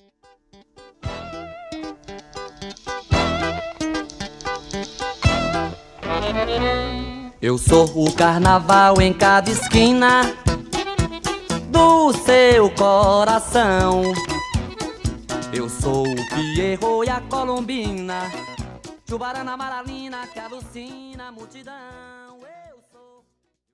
Eu sou o carnaval em cada esquina do seu coração. Eu sou o Pierrot e a Colombina, Chubarana Maralina que alucina a multidão. Eu sou...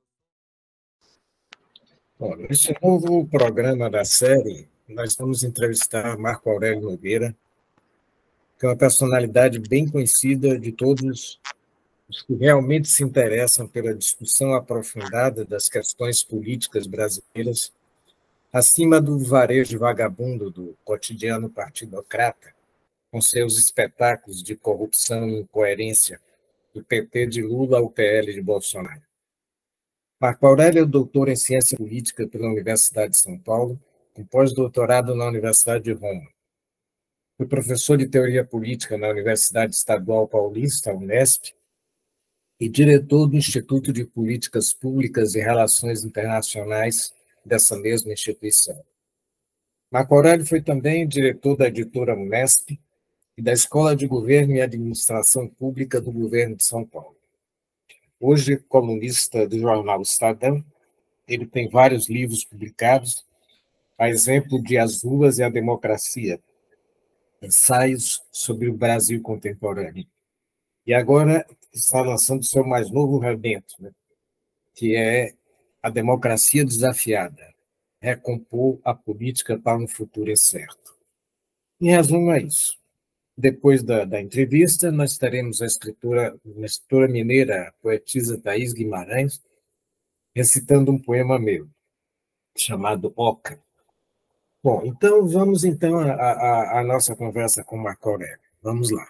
Bom, nesse novo programa da série, nós vamos entrevistar Marco Aurélio Nogueira, que é uma personalidade bem conhecida de todos os que realmente se interessam pela discussão aprofundada das questões políticas brasileiras, acima do varejo vagabundo do cotidiano partidocrata, com seus espetáculos de corrupção e incoerência, do PT de Lula ao PL de Bolsonaro. Marco Aurélio é doutor em ciência política pela Universidade de São Paulo, com pós-doutorado na Universidade de Roma. Foi professor de teoria política na Universidade Estadual Paulista, Unesp, e diretor do Instituto de Políticas Públicas e Relações Internacionais dessa mesma instituição. Marco Aurélio foi também diretor da editora Unesp e da Escola de Governo e Administração Pública do Governo de São Paulo. Hoje, colunista do jornal Estadão, ele tem vários livros publicados, a exemplo de As Ruas e a Democracia, ensaios sobre o Brasil contemporâneo. E agora está lançando seu mais novo rebento, né, que é A Democracia Desafiada, recompor a política para um futuro incerto. Em resumo, é isso. Depois da entrevista, nós teremos a escritora mineira, a poetisa Thaís Guimarães, recitando um poema meu, chamado Oca. Bom, então vamos à nossa conversa com Marco Aurélio. Vamos lá.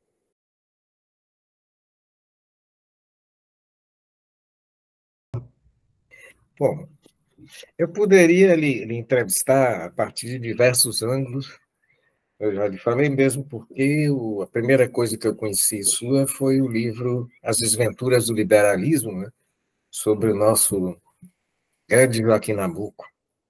Bom, eu poderia lhe entrevistar a partir de diversos ângulos. Eu já lhe falei mesmo porque a primeira coisa que eu conheci sua foi o livro As Desventuras do Liberalismo, né, sobre o nosso grande Joaquim Nabuco.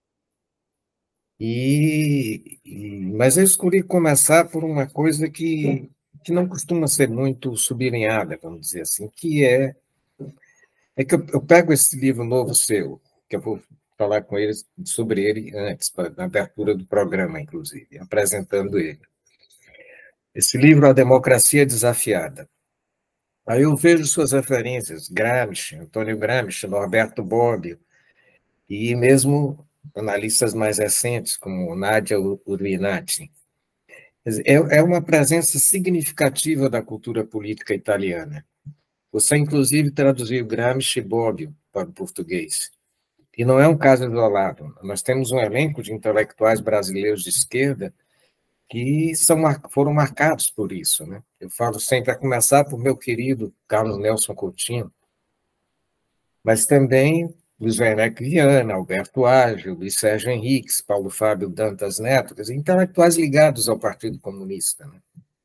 Mas eu escolhi começar por uma coisa que não costuma ser muito sublinhada, vamos dizer assim, que é que eu pego esse livro novo seu, que eu vou falar com eles sobre ele antes, na abertura do programa, inclusive, apresentando ele. Esse livro, A Democracia Desafiada. Aí eu vejo suas referências, Gramsci, Antônio Gramsci, Norberto Bobbio, e mesmo analistas mais recentes, como Nadia Urbinati. É uma presença significativa da cultura política italiana. Você, inclusive, traduziu Gramsci e Bobbio para o português. E não é um caso isolado. Nós temos um elenco de intelectuais brasileiros de esquerda que foram marcados por isso, né? Eu falo sempre, a começar por meu querido Carlos Nelson Coutinho, mas também Luiz Werneck Viana, Alberto Ágil, Luiz Sérgio Henriques, Paulo Fábio Dantas Neto, intelectuais ligados ao Partido Comunista, né?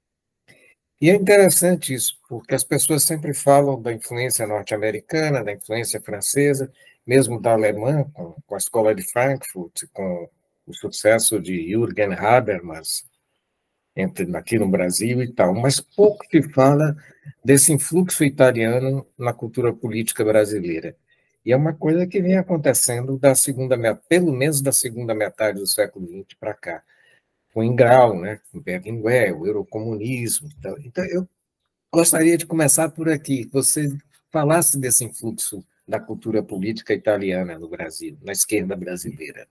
E é interessante isso, porque as pessoas sempre falam da influência norte-americana, da influência francesa, mesmo da alemã, com a Escola de Frankfurt, com o sucesso de Jürgen Habermas, aqui no Brasil e tal, mas pouco se fala desse influxo italiano na cultura política brasileira. E é uma coisa que vem acontecendo pelo menos da segunda metade do século XX para cá, com Ingrao, né, com Berlinguer, o eurocomunismo. Então, eu gostaria de começar por aqui, que você falasse desse influxo da cultura política italiana no Brasil, na esquerda brasileira.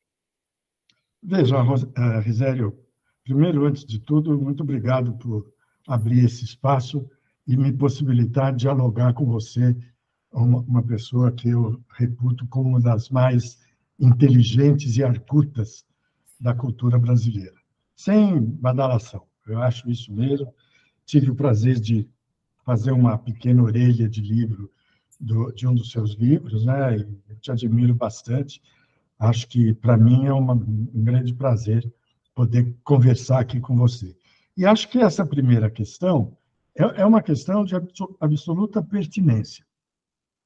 Veja, Risério, primeiro, antes de tudo, muito obrigado por abrir esse espaço e me possibilitar dialogar com você, uma pessoa que eu reputo como uma das mais inteligentes e arcutas da cultura brasileira. Sem badalação, eu acho isso mesmo. Tive o prazer de fazer uma pequena orelha de livro de um dos seus livros, né? Eu te admiro bastante. Acho que, para mim, é um grande prazer poder conversar aqui com você. E acho que essa primeira questão é uma questão de absoluta pertinência,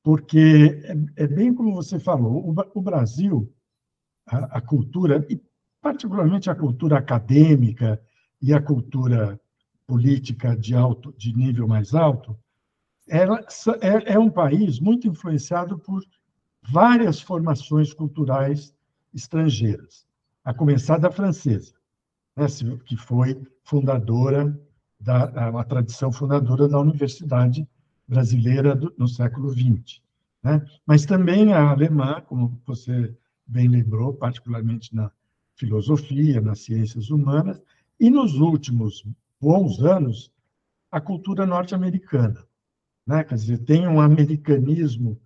porque é bem como você falou, o Brasil, a cultura, particularmente a cultura acadêmica e a cultura política de nível mais alto, é um país muito influenciado por várias formações culturais estrangeiras, a começar da francesa, né, que foi fundadora a tradição fundadora da Universidade Brasileira no século XX, né? Mas também a alemã, como você bem lembrou, particularmente na filosofia, nas ciências humanas, e nos últimos bons anos, a cultura norte-americana, né? Quer dizer, tem um americanismo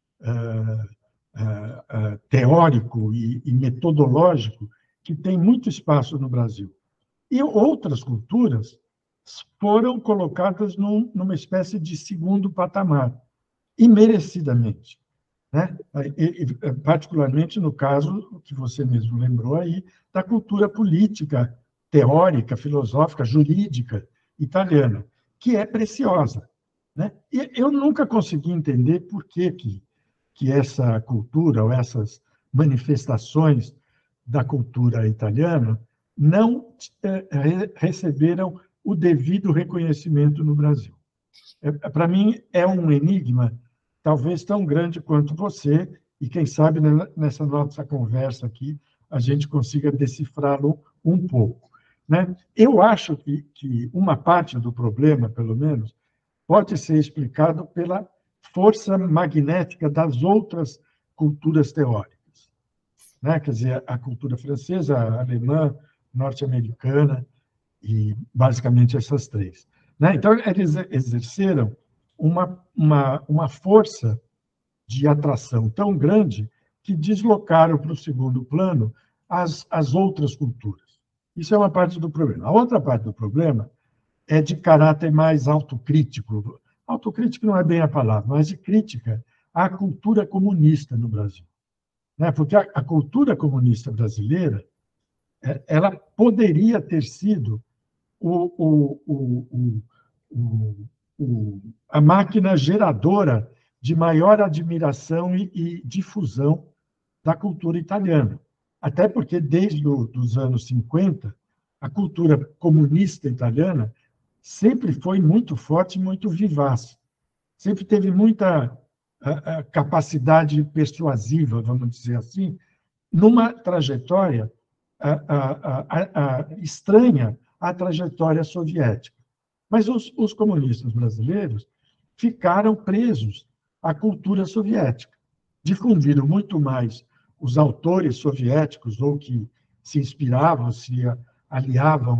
teórico e metodológico que tem muito espaço no Brasil. E outras culturas foram colocadas numa espécie de segundo patamar, e merecidamente, né? Particularmente no caso que você mesmo lembrou aí, da cultura política, teórica, filosófica, jurídica italiana, que é preciosa, né? E eu nunca consegui entender por que essa cultura, ou essas manifestações da cultura italiana, não receberam o devido reconhecimento no Brasil. Para mim, é um enigma talvez tão grande quanto você, e quem sabe nessa nossa conversa aqui a gente consiga decifrá-lo um pouco, né? Eu acho que uma parte do problema, pelo menos, pode ser explicado pela força magnética das outras culturas teóricas, né? Quer dizer, a cultura francesa, a alemã, norte-americana, e basicamente essas três, né? Então, eles exerceram uma força de atração tão grande que deslocaram para o segundo plano as outras culturas. Isso é uma parte do problema. A outra parte do problema é de caráter mais autocrítico. Autocrítico não é bem a palavra, mas de crítica à cultura comunista no Brasil, né? Porque a cultura comunista brasileira, ela poderia ter sido a máquina geradora de maior admiração e difusão da cultura italiana. Até porque, desde os anos 50, a cultura comunista italiana sempre foi muito forte e muito vivaz. Sempre teve muita capacidade persuasiva, vamos dizer assim, numa trajetória estranha à trajetória soviética. Mas os comunistas brasileiros ficaram presos à cultura soviética, difundiram muito mais os autores soviéticos ou que se inspiravam, se aliavam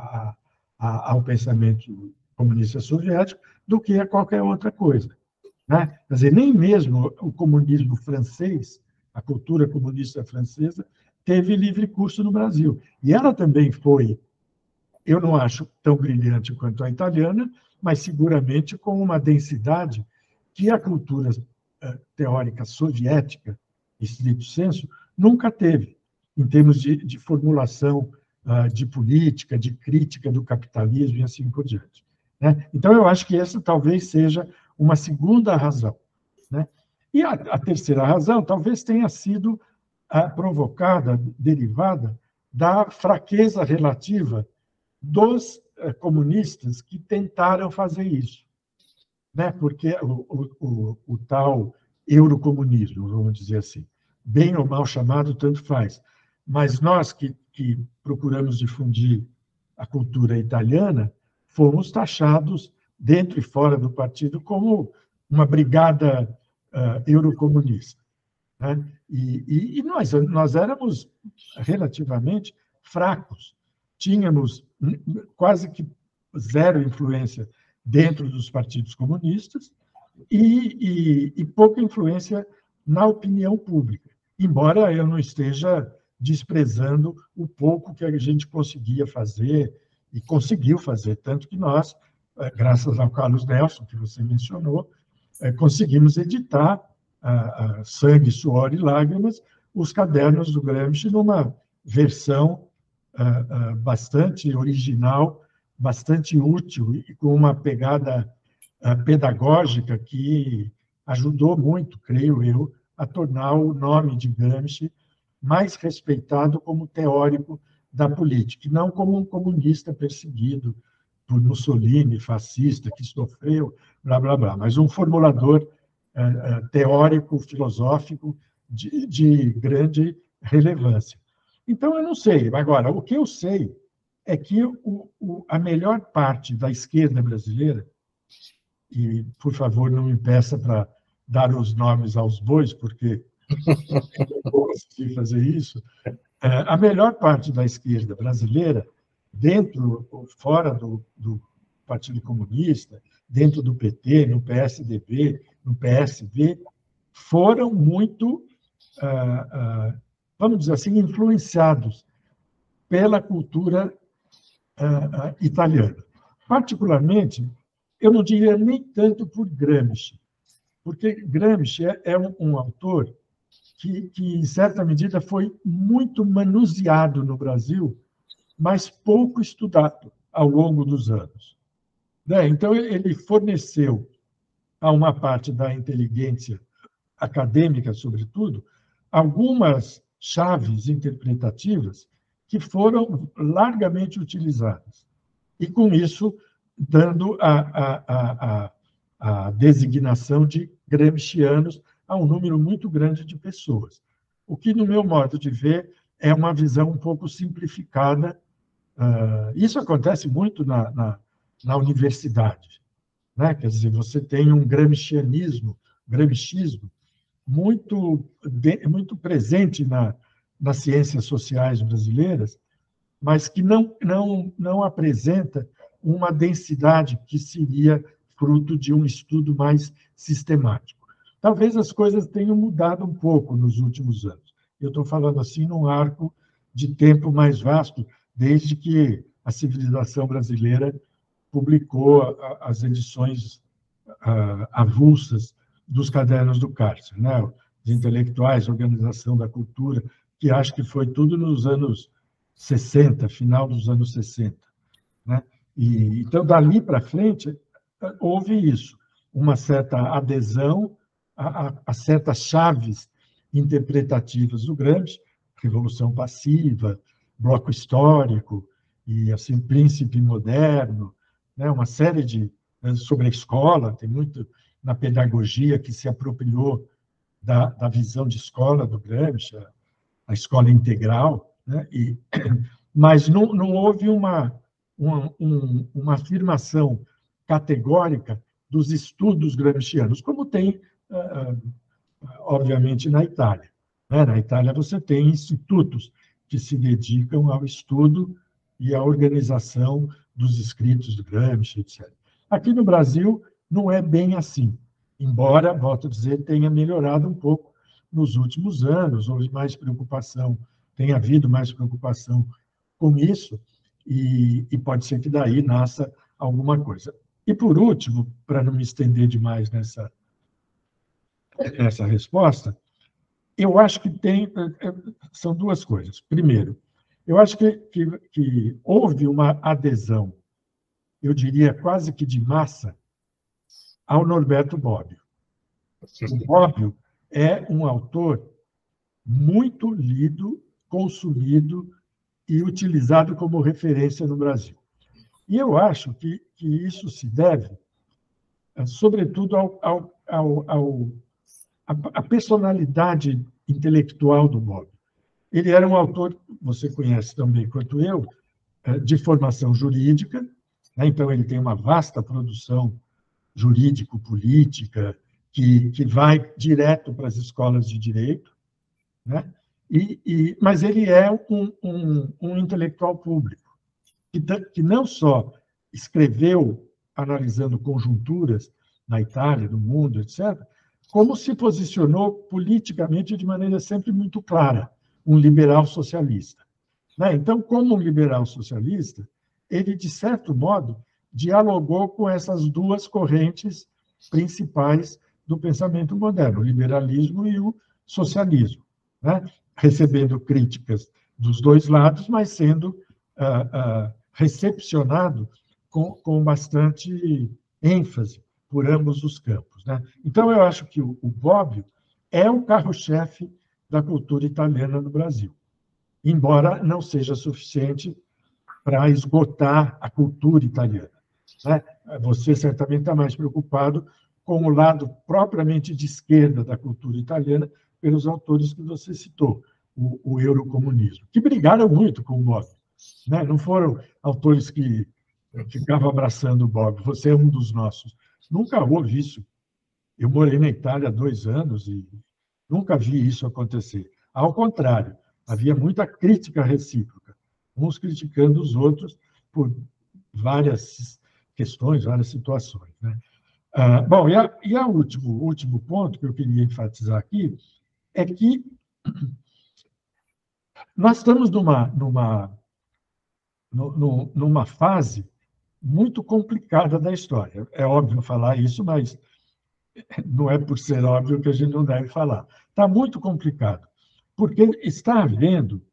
ao pensamento comunista soviético do que a qualquer outra coisa, né? Quer dizer, nem mesmo o comunismo francês, a cultura comunista francesa, teve livre curso no Brasil. E ela também foi, eu não acho tão brilhante quanto a italiana, mas seguramente com uma densidade que a cultura teórica soviética, estrito sensu, nunca teve, em termos de formulação de política, de crítica do capitalismo e assim por diante, né? Então, eu acho que essa talvez seja uma segunda razão, né? E a terceira razão talvez tenha sido provocada, derivada da fraqueza relativa dos comunistas que tentaram fazer isso, né? Porque o tal eurocomunismo, vamos dizer assim, bem ou mal chamado, tanto faz, mas nós que procuramos difundir a cultura italiana, fomos taxados, dentro e fora do partido, como uma brigada eurocomunista, né? E nós éramos relativamente fracos, tínhamos quase que zero influência dentro dos partidos comunistas e pouca influência na opinião pública, embora eu não esteja desprezando o pouco que a gente conseguia fazer e conseguiu fazer, tanto que nós, graças ao Carlos Nelson, que você mencionou, conseguimos editar Sangue, Suor e Lágrimas, os cadernos do Gramsci, numa versão bastante original, bastante útil e com uma pegada pedagógica que ajudou muito, creio eu, a tornar o nome de Gramsci mais respeitado como teórico da política, e não como um comunista perseguido por Mussolini, fascista, que sofreu, blá, blá, blá, mas um formulador teórico, filosófico de grande relevância. Então, eu não sei. Agora, o que eu sei é que a melhor parte da esquerda brasileira, e, por favor, não me peça para dar os nomes aos bois, porque eu não vou conseguir fazer isso, a melhor parte da esquerda brasileira, dentro ou fora do Partido Comunista, dentro do PT, no PSDB, no PSB, foram muito, vamos dizer assim, influenciados pela cultura italiana. Particularmente, eu não diria nem tanto por Gramsci, porque Gramsci é um autor que, em certa medida, foi muito manuseado no Brasil, mas pouco estudado ao longo dos anos. Então, ele forneceu a uma parte da inteligência acadêmica, sobretudo, algumas chaves interpretativas que foram largamente utilizadas. E, com isso, dando a designação de gramscianos a um número muito grande de pessoas. O que, no meu modo de ver, é uma visão um pouco simplificada. Isso acontece muito na universidade, né? Quer dizer, você tem um gramscianismo, gramscismo, muito presente nas ciências sociais brasileiras, mas que não apresenta uma densidade que seria fruto de um estudo mais sistemático. Talvez as coisas tenham mudado um pouco nos últimos anos. Eu estou falando assim num arco de tempo mais vasto, desde que a civilização brasileira publicou as edições avulsas dos cadernos do Cárcere, né? Os intelectuais, organização da cultura, que acho que foi tudo nos anos 60, final dos anos 60. Né? Então, dali para frente, houve isso, uma certa adesão a certas chaves interpretativas do Gramsci, Revolução Passiva, Bloco Histórico, e assim, Príncipe Moderno, né? Uma série sobre a escola, tem muito na pedagogia que se apropriou da visão de escola do Gramsci, a escola integral, né? Mas não houve uma afirmação categórica dos estudos gramscianos, como tem, obviamente, na Itália. Na Itália, você tem institutos que se dedicam ao estudo e à organização dos escritos do Gramsci, etc. Aqui no Brasil, não é bem assim, embora, volto a dizer, tenha melhorado um pouco nos últimos anos, houve mais preocupação, tem havido mais preocupação com isso, e pode ser que daí nasça alguma coisa. E, por último, para não me estender demais nessa resposta, eu acho que são duas coisas. Primeiro, eu acho que houve uma adesão, eu diria quase que de massa, ao Norberto Bobbio. O Bobbio é um autor muito lido, consumido e utilizado como referência no Brasil. E eu acho que isso se deve, sobretudo, à personalidade intelectual do Bobbio. Ele era um autor, você conhece tão bem quanto eu, de formação jurídica, né? Então ele tem uma vasta produção jurídico-política que vai direto para as escolas de direito, né? Mas ele é um intelectual público, que não só escreveu analisando conjunturas na Itália, no mundo, etc., como se posicionou politicamente de maneira sempre muito clara, um liberal socialista. Então, como um liberal socialista, ele, de certo modo, dialogou com essas duas correntes principais do pensamento moderno, o liberalismo e o socialismo, né? Recebendo críticas dos dois lados, mas sendo recepcionado com bastante ênfase por ambos os campos, né? Então, eu acho que o Bobbio é o carro-chefe da cultura italiana no Brasil, embora não seja suficiente para esgotar a cultura italiana, né? Você certamente está mais preocupado com o lado propriamente de esquerda da cultura italiana, pelos autores que você citou, o eurocomunismo, que brigaram muito com o Bob, né? Não foram autores que ficavam abraçando o Bob, você é um dos nossos. Nunca houve isso. Eu morei na Itália há 2 anos e nunca vi isso acontecer. Ao contrário, havia muita crítica recíproca, uns criticando os outros por várias questões, várias situações, né? Bom, e o último ponto que eu queria enfatizar aqui é que nós estamos numa fase muito complicada da história. É óbvio falar isso, mas não é por ser óbvio que a gente não deve falar. Está muito complicado, porque está havendo,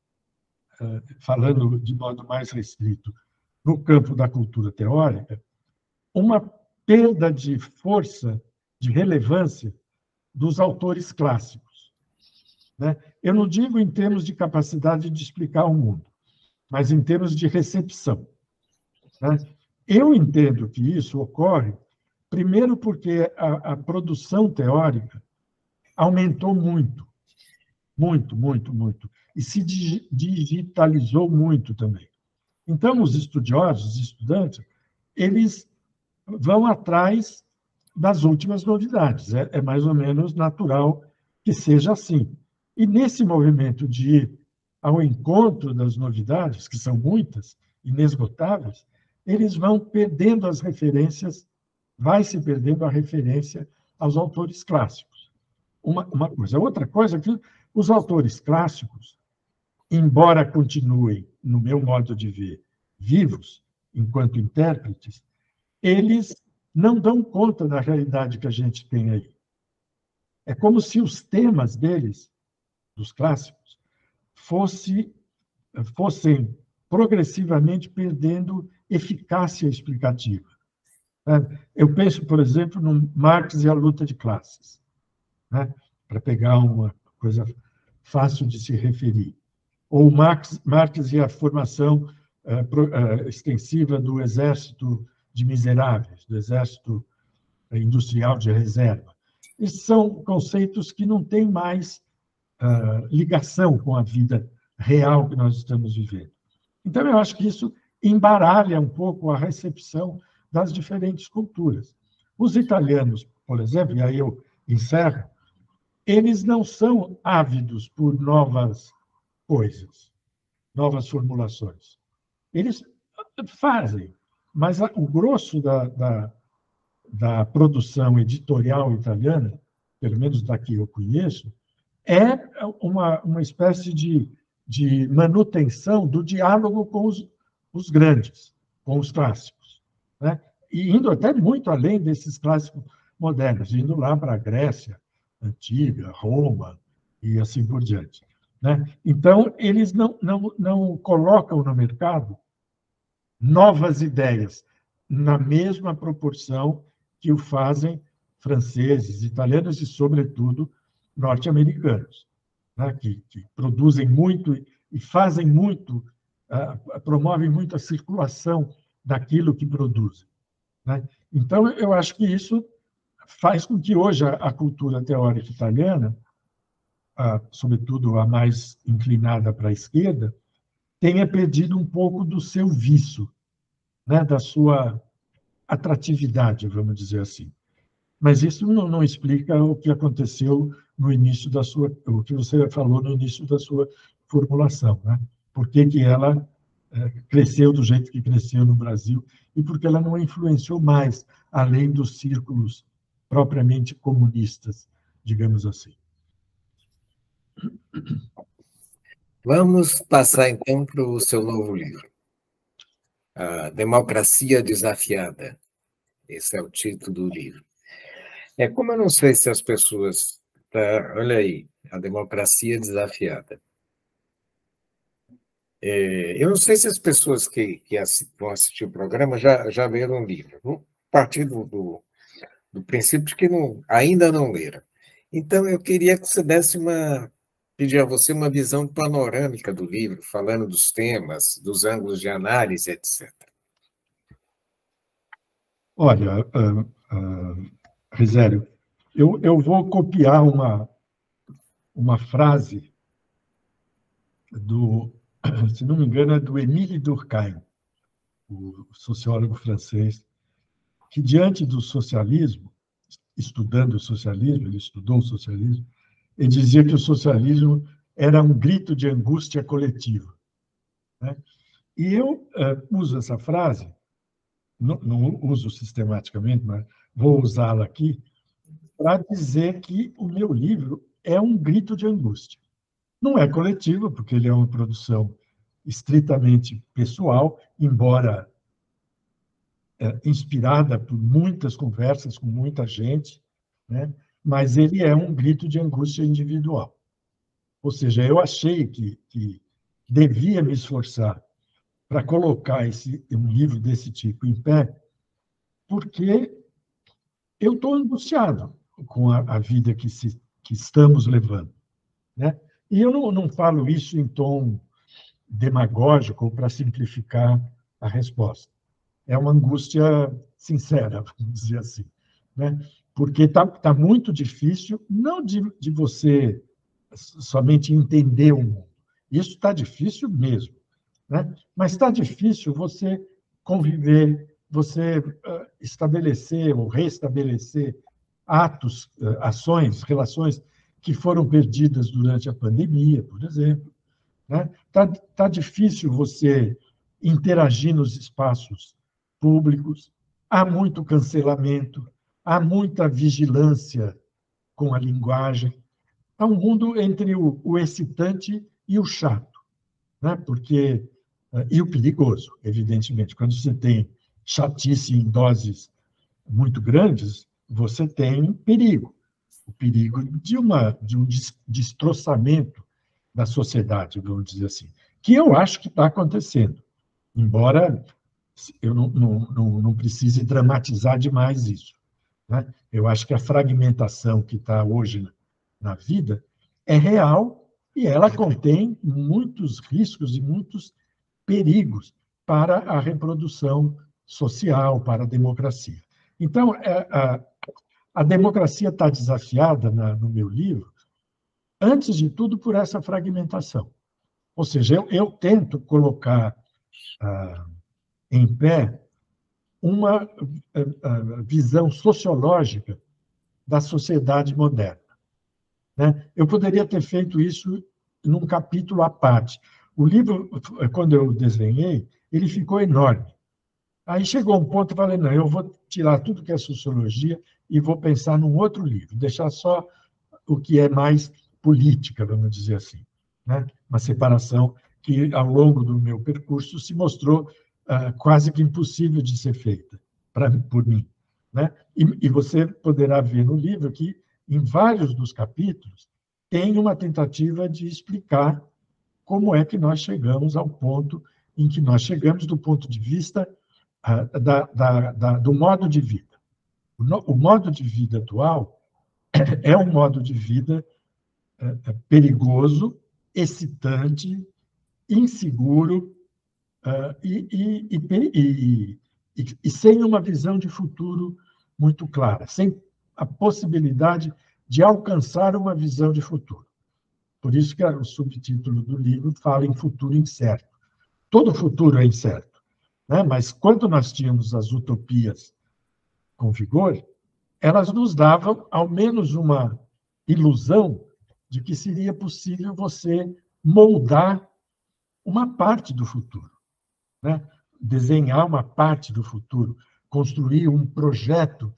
falando de modo mais restrito, no campo da cultura teórica, uma perda de força, de relevância dos autores clássicos, né? Eu não digo em termos de capacidade de explicar o mundo, mas em termos de recepção, né? Eu entendo que isso ocorre, primeiro, porque a produção teórica aumentou muito, muito, muito, muito, e se digitalizou muito também. Então, os estudiosos, os estudantes, eles vão atrás das últimas novidades. É mais ou menos natural que seja assim. E nesse movimento de ir ao encontro das novidades, que são muitas, inesgotáveis, eles vão perdendo as referências, vai se perdendo a referência aos autores clássicos. Uma coisa. Outra coisa é que os autores clássicos, embora continuem, no meu modo de ver, vivos, enquanto intérpretes, eles não dão conta da realidade que a gente tem aí. É como se os temas deles, dos clássicos, fossem progressivamente perdendo eficácia explicativa. Eu penso, por exemplo, no Marx e a luta de classes, né? Para pegar uma coisa fácil de se referir. Ou Marx e a formação extensiva do exército de miseráveis, do exército industrial de reserva. Esses são conceitos que não têm mais ligação com a vida real que nós estamos vivendo. Então, eu acho que isso embaralha um pouco a recepção das diferentes culturas. Os italianos, por exemplo, e aí eu encerro, eles não são ávidos por novas coisas, novas formulações. Eles fazem, mas o grosso da produção editorial italiana, pelo menos da que eu conheço, é uma espécie de manutenção do diálogo com os grandes, com os clássicos, né? E indo até muito além desses clássicos modernos, indo lá para a Grécia antiga, Roma e assim por diante, né? Então, eles não colocam no mercado novas ideias na mesma proporção que o fazem franceses, italianos e, sobretudo, norte-americanos, né? Que produzem muito e fazem muito, promovem muito a circulação daquilo que produzem, né? Então, eu acho que isso faz com que hoje a cultura teórica italiana, sobretudo a mais inclinada para a esquerda, tenha perdido um pouco do seu vício, né? Da sua atratividade, vamos dizer assim. Mas isso não explica o que aconteceu no início o que você falou no início da sua formulação, né? Por que ela cresceu do jeito que cresceu no Brasil e por que ela não influenciou mais, além dos círculos propriamente comunistas, digamos assim. Vamos passar, então, para o seu novo livro, A Democracia Desafiada. Esse é o título do livro. Como eu não sei se as pessoas... olha aí, A Democracia Desafiada. Eu não sei se as pessoas que vão assistir o programa já leram o livro. Vou partir do princípio de que ainda não leram. Então, eu queria que você desse pedir a você uma visão panorâmica do livro, falando dos temas, dos ângulos de análise, etc. Olha, Risério, eu vou copiar uma frase se não me engano, é do Émile Durkheim, o sociólogo francês, que, diante do socialismo, estudando o socialismo, ele estudou o socialismo, ele dizia que o socialismo era um grito de angústia coletiva, né? E eu uso essa frase, não uso sistematicamente, mas vou usá-la aqui, para dizer que o meu livro é um grito de angústia. Não é coletivo, porque ele é uma produção estritamente pessoal, embora inspirada por muitas conversas com muita gente, né? Mas ele é um grito de angústia individual. Ou seja, eu achei que devia me esforçar para colocar um livro desse tipo em pé, porque eu estou angustiado com a vida que estamos levando, né? E eu não falo isso em tom demagógico ou para simplificar a resposta. É uma angústia sincera, vamos dizer assim, né? Porque tá muito difícil, não de você somente entender o mundo. Isso está difícil mesmo, né? Mas está difícil você conviver, você estabelecer ou restabelecer atos, ações, relações que foram perdidas durante a pandemia, por exemplo, né? Tá difícil você interagir nos espaços públicos, há muito cancelamento, há muita vigilância com a linguagem. Há um mundo entre o excitante e o chato, né? E o perigoso, evidentemente. Quando você tem chatice em doses muito grandes, você tem perigo. O perigo de um destroçamento da sociedade, vamos dizer assim, que eu acho que está acontecendo, embora eu não precise dramatizar demais isso, né? Eu acho que a fragmentação que está hoje na vida é real e ela contém muitos riscos e muitos perigos para a reprodução social, para a democracia. Então, a democracia está desafiada no meu livro, antes de tudo, por essa fragmentação. Ou seja, eu tento colocar em pé uma visão sociológica da sociedade moderna, né? Eu poderia ter feito isso num capítulo à parte. O livro, quando eu desenhei, ele ficou enorme. Aí chegou um ponto, eu falei, não, eu vou tirar tudo que é sociologia e vou pensar num outro livro, deixar só o que é mais política, vamos dizer assim, né? Uma separação que, ao longo do meu percurso, se mostrou quase que impossível de ser feita por mim, né? E você poderá ver no livro que, em vários dos capítulos, tem uma tentativa de explicar como é que nós chegamos ao ponto em que nós chegamos do ponto de vista do modo de vida. O modo de vida atual é um modo de vida perigoso, excitante, inseguro e sem uma visão de futuro muito clara, sem a possibilidade de alcançar uma visão de futuro. Por isso que o subtítulo do livro fala em futuro incerto. Todo futuro é incerto, né? Mas quando nós tínhamos as utopias com vigor, elas nos davam, ao menos, uma ilusão de que seria possível você moldar uma parte do futuro, né? Desenhar uma parte do futuro, construir um projeto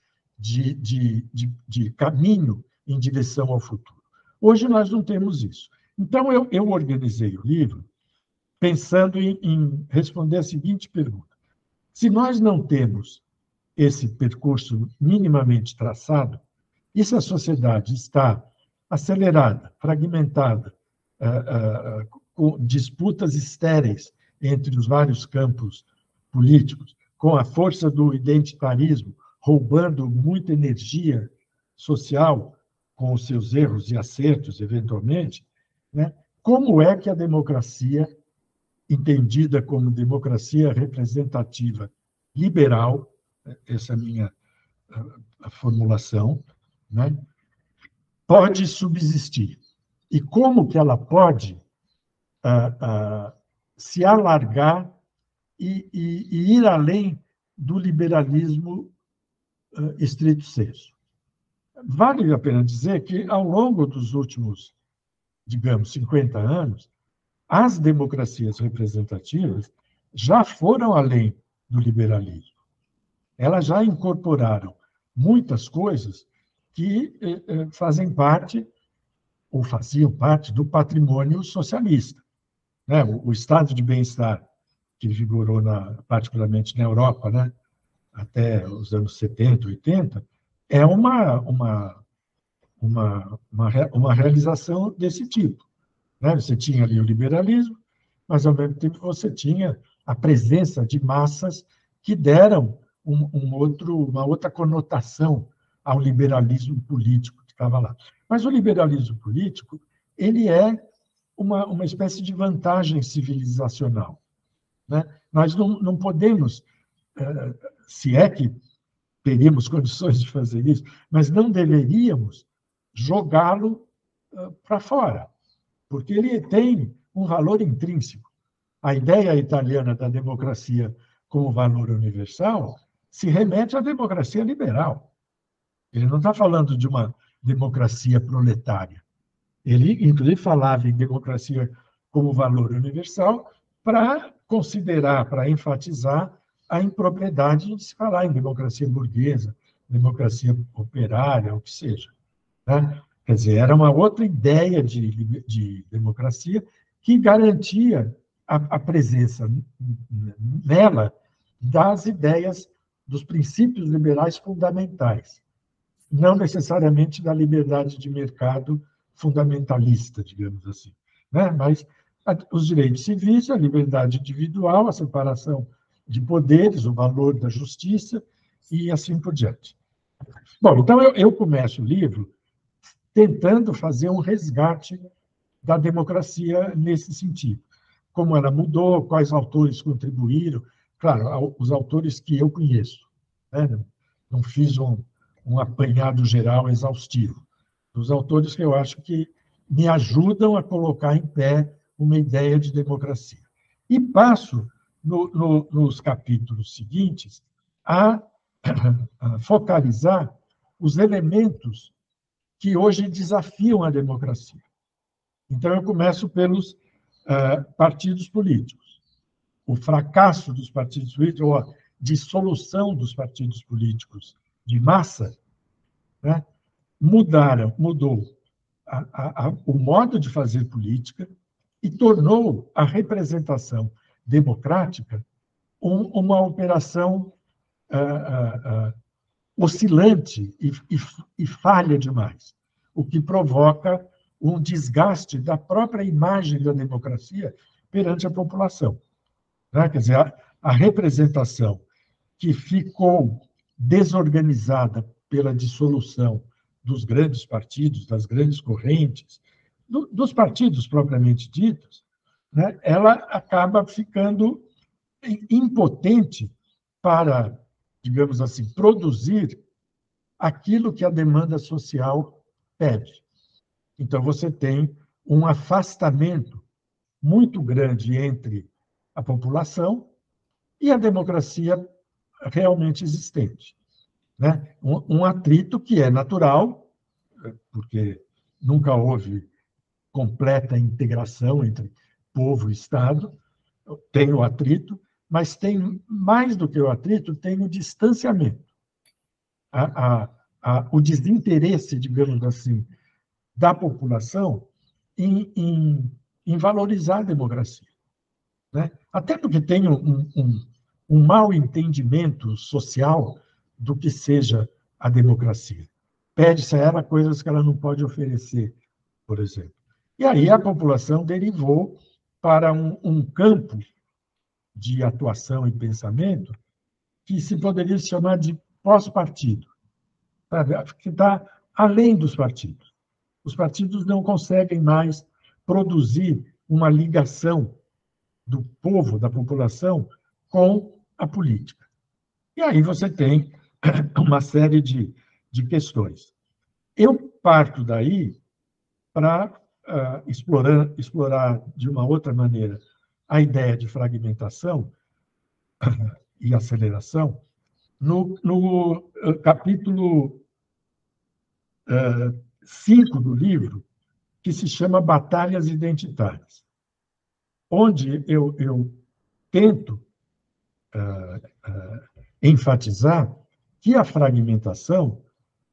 de caminho em direção ao futuro. Hoje nós não temos isso. Então, eu organizei o livro pensando em responder a seguinte pergunta: se nós não temos esse percurso minimamente traçado, e se a sociedade está acelerada, fragmentada, com disputas estéreis entre os vários campos políticos, com a força do identitarismo roubando muita energia social, com os seus erros e acertos, eventualmente, né? Como é que a democracia, entendida como democracia representativa liberal, essa é a minha a formulação, né, pode subsistir? E como que ela pode se alargar e ir além do liberalismo estrito sensu? Vale a pena dizer que, ao longo dos últimos, digamos, 50 anos, as democracias representativas já foram além do liberalismo. Elas já incorporaram muitas coisas que fazem parte, ou faziam parte, do patrimônio socialista, né? O estado de bem-estar que vigorou, particularmente na Europa, né? Até os anos 70, 80, é uma realização desse tipo, né? Você tinha ali o liberalismo, mas, ao mesmo tempo, você tinha a presença de massas que deram uma outra conotação ao liberalismo político que estava lá. Mas o liberalismo político, ele é uma espécie de vantagem civilizacional, né? Nós não podemos, se é que teríamos condições de fazer isso, mas não deveríamos jogá-lo para fora, porque ele tem um valor intrínseco. A ideia italiana da democracia como valor universal se remete à democracia liberal. Ele não está falando de uma democracia proletária. Ele, inclusive, falava em democracia como valor universal para considerar, para enfatizar a impropriedade de se falar em democracia burguesa, democracia operária, o que seja, né? Quer dizer, era uma outra ideia de democracia que garantia a presença nela das ideias, dos princípios liberais fundamentais, não necessariamente da liberdade de mercado fundamentalista, digamos assim, né? Mas os direitos civis, a liberdade individual, a separação de poderes, o valor da justiça e assim por diante. Bom, então eu começo o livro tentando fazer um resgate da democracia nesse sentido. Como ela mudou, quais autores contribuíram, claro, os autores que eu conheço, né? Não fiz um apanhado geral exaustivo. Os autores que eu acho que me ajudam a colocar em pé uma ideia de democracia. E passo, nos capítulos seguintes, a focalizar os elementos que hoje desafiam a democracia. Então, eu começo pelos partidos políticos. O fracasso dos partidos políticos, ou a dissolução dos partidos políticos de massa, né, mudou o modo de fazer política e tornou a representação democrática uma operação oscilante e falha demais, o que provoca um desgaste da própria imagem da democracia perante a população, né? Quer dizer, a representação que ficou desorganizada pela dissolução dos grandes partidos, das grandes correntes, dos partidos propriamente ditos, né? Ela acaba ficando impotente para, digamos assim, produzir aquilo que a demanda social pede. Então, você tem um afastamento muito grande entre a população e a democracia realmente existente, né? Um atrito que é natural, porque nunca houve completa integração entre povo e Estado, tem o atrito, mas tem, mais do que o atrito, tem o distanciamento, o desinteresse, digamos assim, da população em valorizar a democracia, né? Até porque tem um mau entendimento social do que seja a democracia. Pede-se a ela coisas que ela não pode oferecer, por exemplo. E aí a população derivou para um campo de atuação e pensamento que se poderia chamar de pós-partido, que está além dos partidos. Os partidos não conseguem mais produzir uma ligação do povo, da população, com a política. E aí você tem uma série de questões. Eu parto daí para explorar de uma outra maneira a ideia de fragmentação e aceleração no capítulo 5 do livro, que se chama Batalhas Identitárias, onde eu tento enfatizar que a fragmentação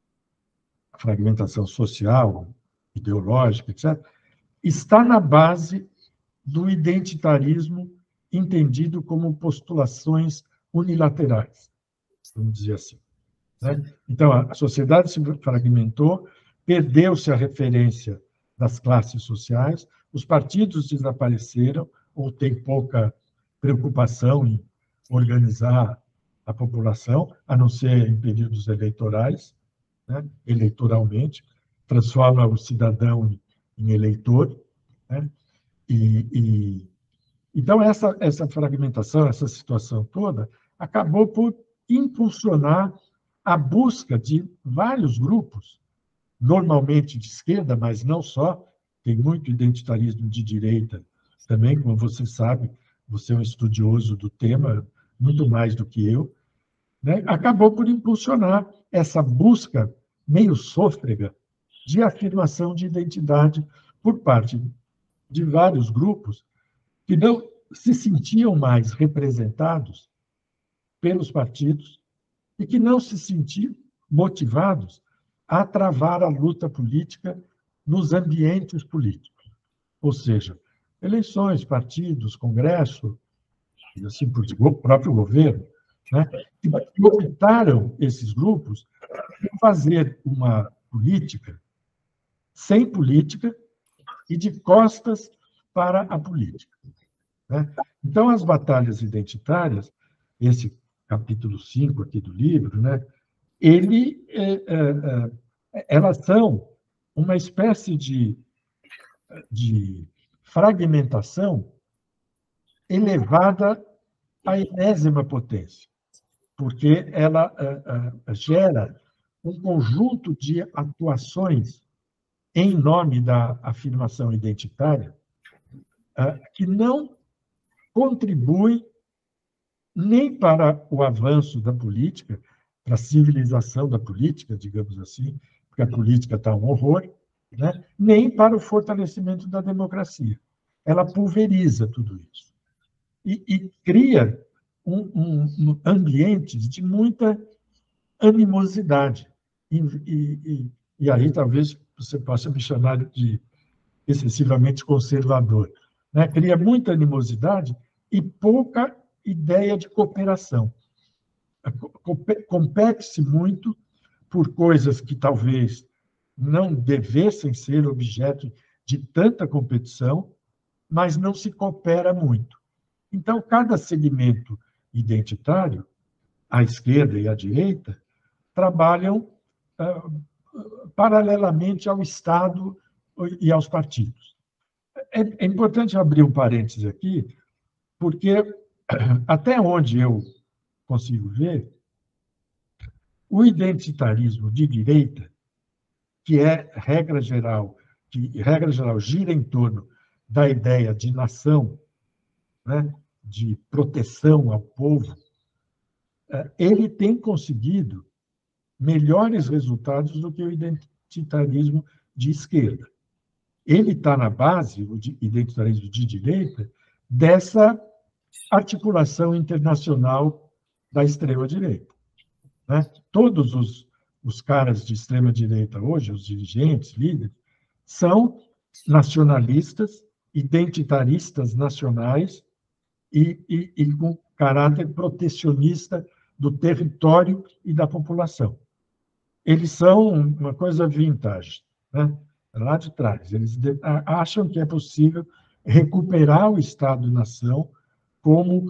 social, ideológica, etc., está na base do identitarismo entendido como postulações unilaterais, vamos dizer assim. Né? Então, a sociedade se fragmentou, perdeu-se a referência das classes sociais, os partidos desapareceram ou têm pouca preocupação em organizar a população, a não ser em períodos eleitorais, né? Eleitoralmente, transforma o cidadão em eleitor. Né? Então, essa fragmentação, essa situação toda, acabou por impulsionar a busca de vários grupos, normalmente de esquerda, mas não só, tem muito identitarismo de direita também, como você sabe, você é um estudioso do tema, muito mais do que eu, né? Acabou por impulsionar essa busca meio sôfrega de afirmação de identidade por parte de vários grupos que não se sentiam mais representados pelos partidos e que não se sentiam motivados a travar a luta política nos ambientes políticos. Ou seja, eleições, partidos, congresso, e assim por o próprio governo, né, que optaram esses grupos por fazer uma política sem política e de costas para a política. Né? Então, as batalhas identitárias, esse capítulo 5 aqui do livro, né, elas são uma espécie de fragmentação elevada à enésima potência, porque ela gera um conjunto de atuações em nome da afirmação identitária que não contribui nem para o avanço da política, para a civilização da política, digamos assim, porque a política está um horror, né? Nem para o fortalecimento da democracia. Ela pulveriza tudo isso. E cria um ambiente de muita animosidade. E aí talvez você possa me chamar de excessivamente conservador. Né? Cria muita animosidade e pouca ideia de cooperação. Compete-se muito por coisas que talvez não devessem ser objeto de tanta competição, mas não se coopera muito. Então, cada segmento identitário, a esquerda e a direita, trabalham paralelamente ao Estado e aos partidos. É importante abrir um parênteses aqui, porque, até onde eu consigo ver, o identitarismo de direita, que regra geral gira em torno da ideia de nação, né, de proteção ao povo, ele tem conseguido melhores resultados do que o identitarismo de esquerda. Ele está na base, o identitarismo de direita, dessa articulação internacional da extrema-direita. Né? Todos os caras de extrema-direita hoje, os dirigentes, líderes, são nacionalistas, identitaristas nacionais e com caráter protecionista do território e da população. Eles são uma coisa vintage, né? Lá de trás. Eles acham que é possível recuperar o Estado-nação como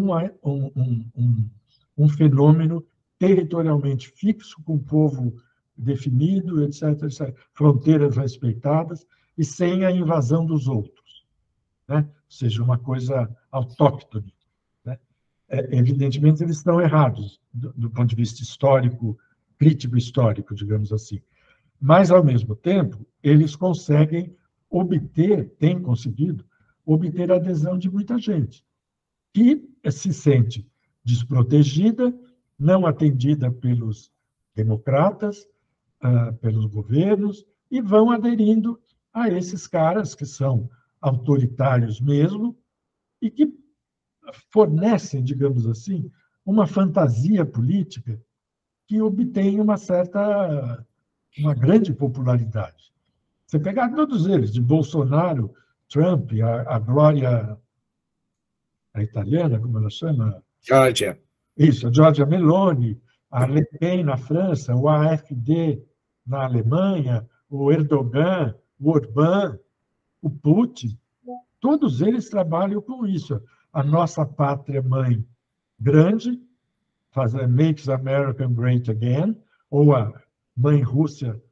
um fenômeno territorialmente fixo, com povo definido, etc., etc., fronteiras respeitadas, e sem a invasão dos outros, né? Ou seja, uma coisa autóctone, né? Evidentemente, eles estão errados do ponto de vista histórico, crítico histórico, digamos assim. Mas, ao mesmo tempo, eles conseguem têm conseguido obter a adesão de muita gente, que se sente desprotegida, não atendida pelos democratas, pelos governos, e vão aderindo a esses caras que são autoritários mesmo e que fornecem, digamos assim, uma fantasia política que obtém uma grande popularidade. Você pegar todos eles, de Bolsonaro, Trump, a Glória, a italiana, como ela chama? Georgia. Isso, a Giorgia Meloni, a Le Pen na França, o AfD na Alemanha, o Erdogan, o Orbán, o Putin, todos eles trabalham com isso. A nossa pátria-mãe grande, Makes America Great Again, ou a mãe Rússia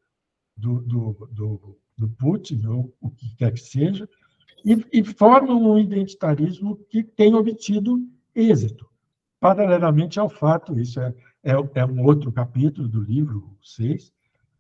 do Putin, ou o que quer que seja, e formam um identitarismo que tem obtido êxito. Paralelamente ao fato, isso é um outro capítulo do livro 6,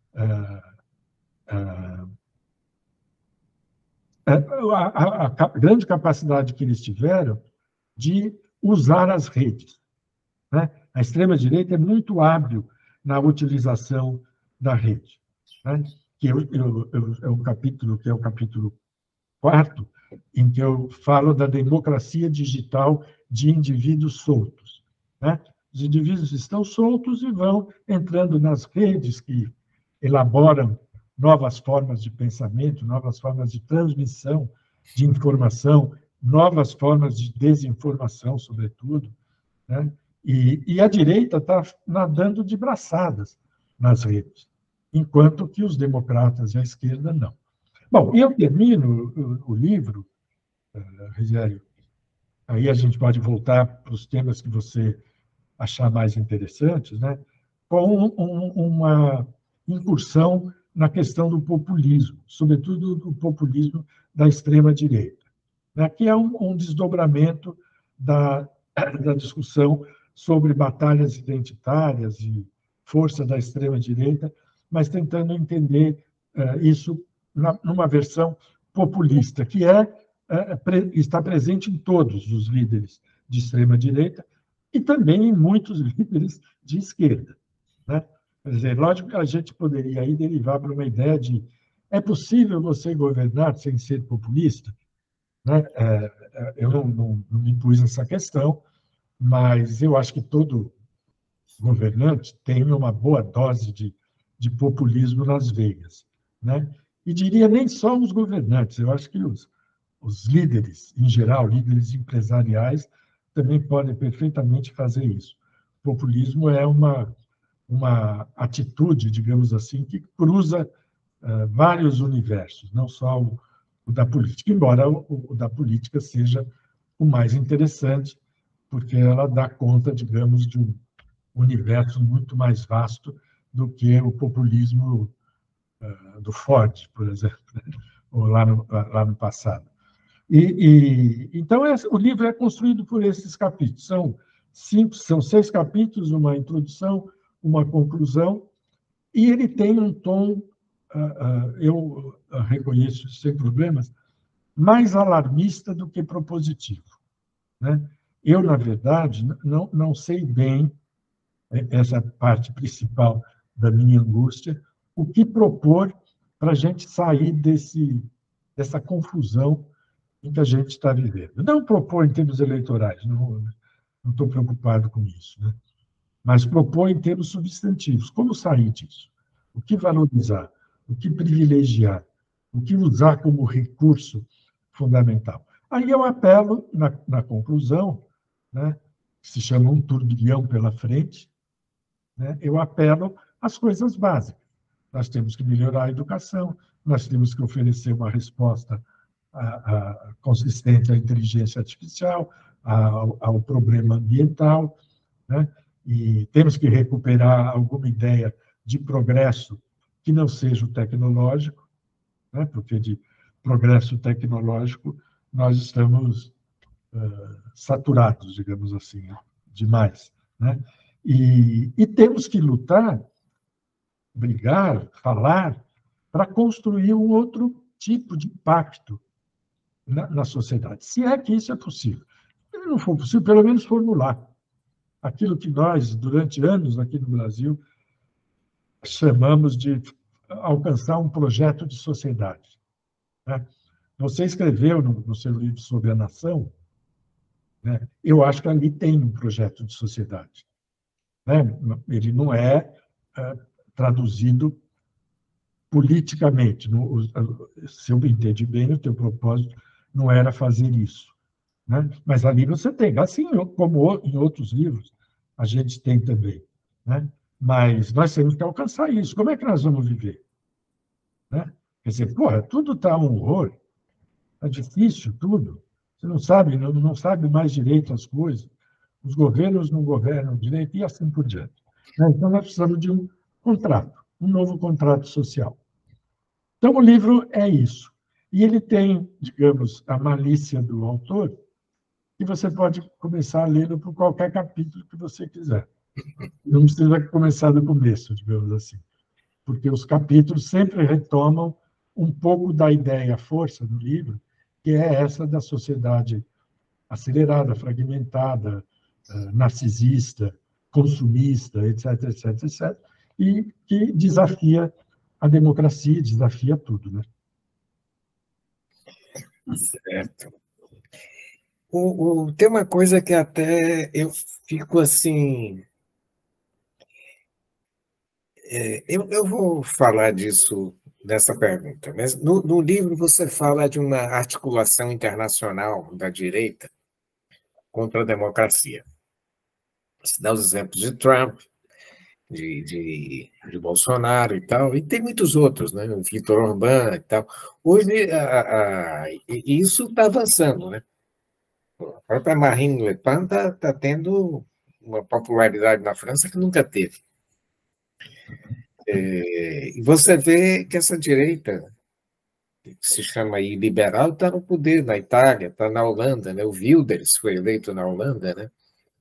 a grande capacidade que eles tiveram de usar as redes, né? A extrema-direita é muito hábil na utilização da rede, né? Que é um capítulo que é o capítulo 4, em que eu falo da democracia digital de indivíduos soltos, né? Os indivíduos estão soltos e vão entrando nas redes que elaboram novas formas de pensamento, novas formas de transmissão de informação, novas formas de desinformação, sobretudo, né? E a direita está nadando de braçadas nas redes, enquanto que os democratas e a esquerda não. Bom, eu termino o livro, Rogério, aí a gente pode voltar para os temas que você achar mais interessantes, né? Com uma incursão na questão do populismo, sobretudo do populismo da extrema-direita, né? Que é um desdobramento da discussão sobre batalhas identitárias e força da extrema-direita, mas tentando entender isso numa versão populista, que está presente em todos os líderes de extrema-direita e também em muitos líderes de esquerda, né? Quer dizer, lógico que a gente poderia aí derivar para uma ideia de é possível você governar sem ser populista? Né? Eu não me pus nessa questão, mas eu acho que todo governante tem uma boa dose de populismo nas veias, né? E diria nem só os governantes, eu acho que os líderes, em geral, líderes empresariais, também podem perfeitamente fazer isso. O populismo é uma atitude, digamos assim, que cruza vários universos, não só o da política, embora o da política seja o mais interessante, porque ela dá conta, digamos, de um universo muito mais vasto do que o populismo do Ford, por exemplo, né? Ou lá no passado. Então, o livro é construído por esses capítulos. São 6 capítulos, uma introdução, uma conclusão, e ele tem um tom, eu reconheço sem problemas, mais alarmista do que propositivo, né? Eu, na verdade, não sei bem, essa parte principal da minha angústia, o que propor para a gente sair dessa confusão em que a gente está vivendo. Não propor em termos eleitorais, não estou preocupado com isso, né? Mas propor em termos substantivos. Como sair disso? O que valorizar? O que privilegiar? O que usar como recurso fundamental? Aí eu apelo, na conclusão, né, que se chama um turbilhão pela frente, né, eu apelo às coisas básicas. Nós temos que melhorar a educação, nós temos que oferecer uma resposta consistente à inteligência artificial, ao problema ambiental, né? E temos que recuperar alguma ideia de progresso que não seja o tecnológico, né? Porque progresso tecnológico, nós estamos saturados, digamos assim, demais, né? E temos que lutar, brigar, falar, para construir um outro tipo de pacto na sociedade, se é que isso é possível. Se não for possível, pelo menos formular aquilo que nós, durante anos aqui no Brasil, chamamos de alcançar um projeto de sociedade, né? Você escreveu no seu livro sobre a nação, né? Eu acho que ali tem um projeto de sociedade, né? Ele não é traduzido politicamente. Se eu entendi bem, o teu propósito não era fazer isso, né? Mas ali você tem, assim como em outros livros, a gente tem também, né? Mas nós temos que alcançar isso. Como é que nós vamos viver, né? Quer dizer, porra, tudo está um horror, está difícil tudo. Você não sabe mais direito as coisas, os governos não governam direito e assim por diante, né? Então, nós precisamos de um contrato, um novo contrato social. Então, o livro é isso. E ele tem, digamos, a malícia do autor, e você pode começar a lê-lo por qualquer capítulo que você quiser. Não precisa começar do começo, digamos assim, porque os capítulos sempre retomam um pouco da ideia, a força do livro, que é essa da sociedade acelerada, fragmentada, narcisista, consumista, etc., etc., etc., e que desafia a democracia, desafia tudo, né? Certo. Tem uma coisa que até eu fico assim... eu vou falar disso nessa pergunta, mas no livro você fala de uma articulação internacional da direita contra a democracia. Você dá os exemplos de Trump, de Bolsonaro e tal, e tem muitos outros, né? O Viktor Orbán e tal. Hoje, isso está avançando, né? A própria Marine Le Pen está tendo uma popularidade na França que nunca teve. E você vê que essa direita, que se chama aí liberal, está no poder na Itália, está na Holanda, né? O Wilders foi eleito na Holanda, né?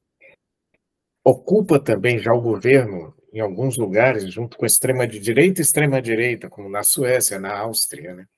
Ocupa também já o governo em alguns lugares, junto com a extrema-direita e extrema-direita, como na Suécia, na Áustria, né?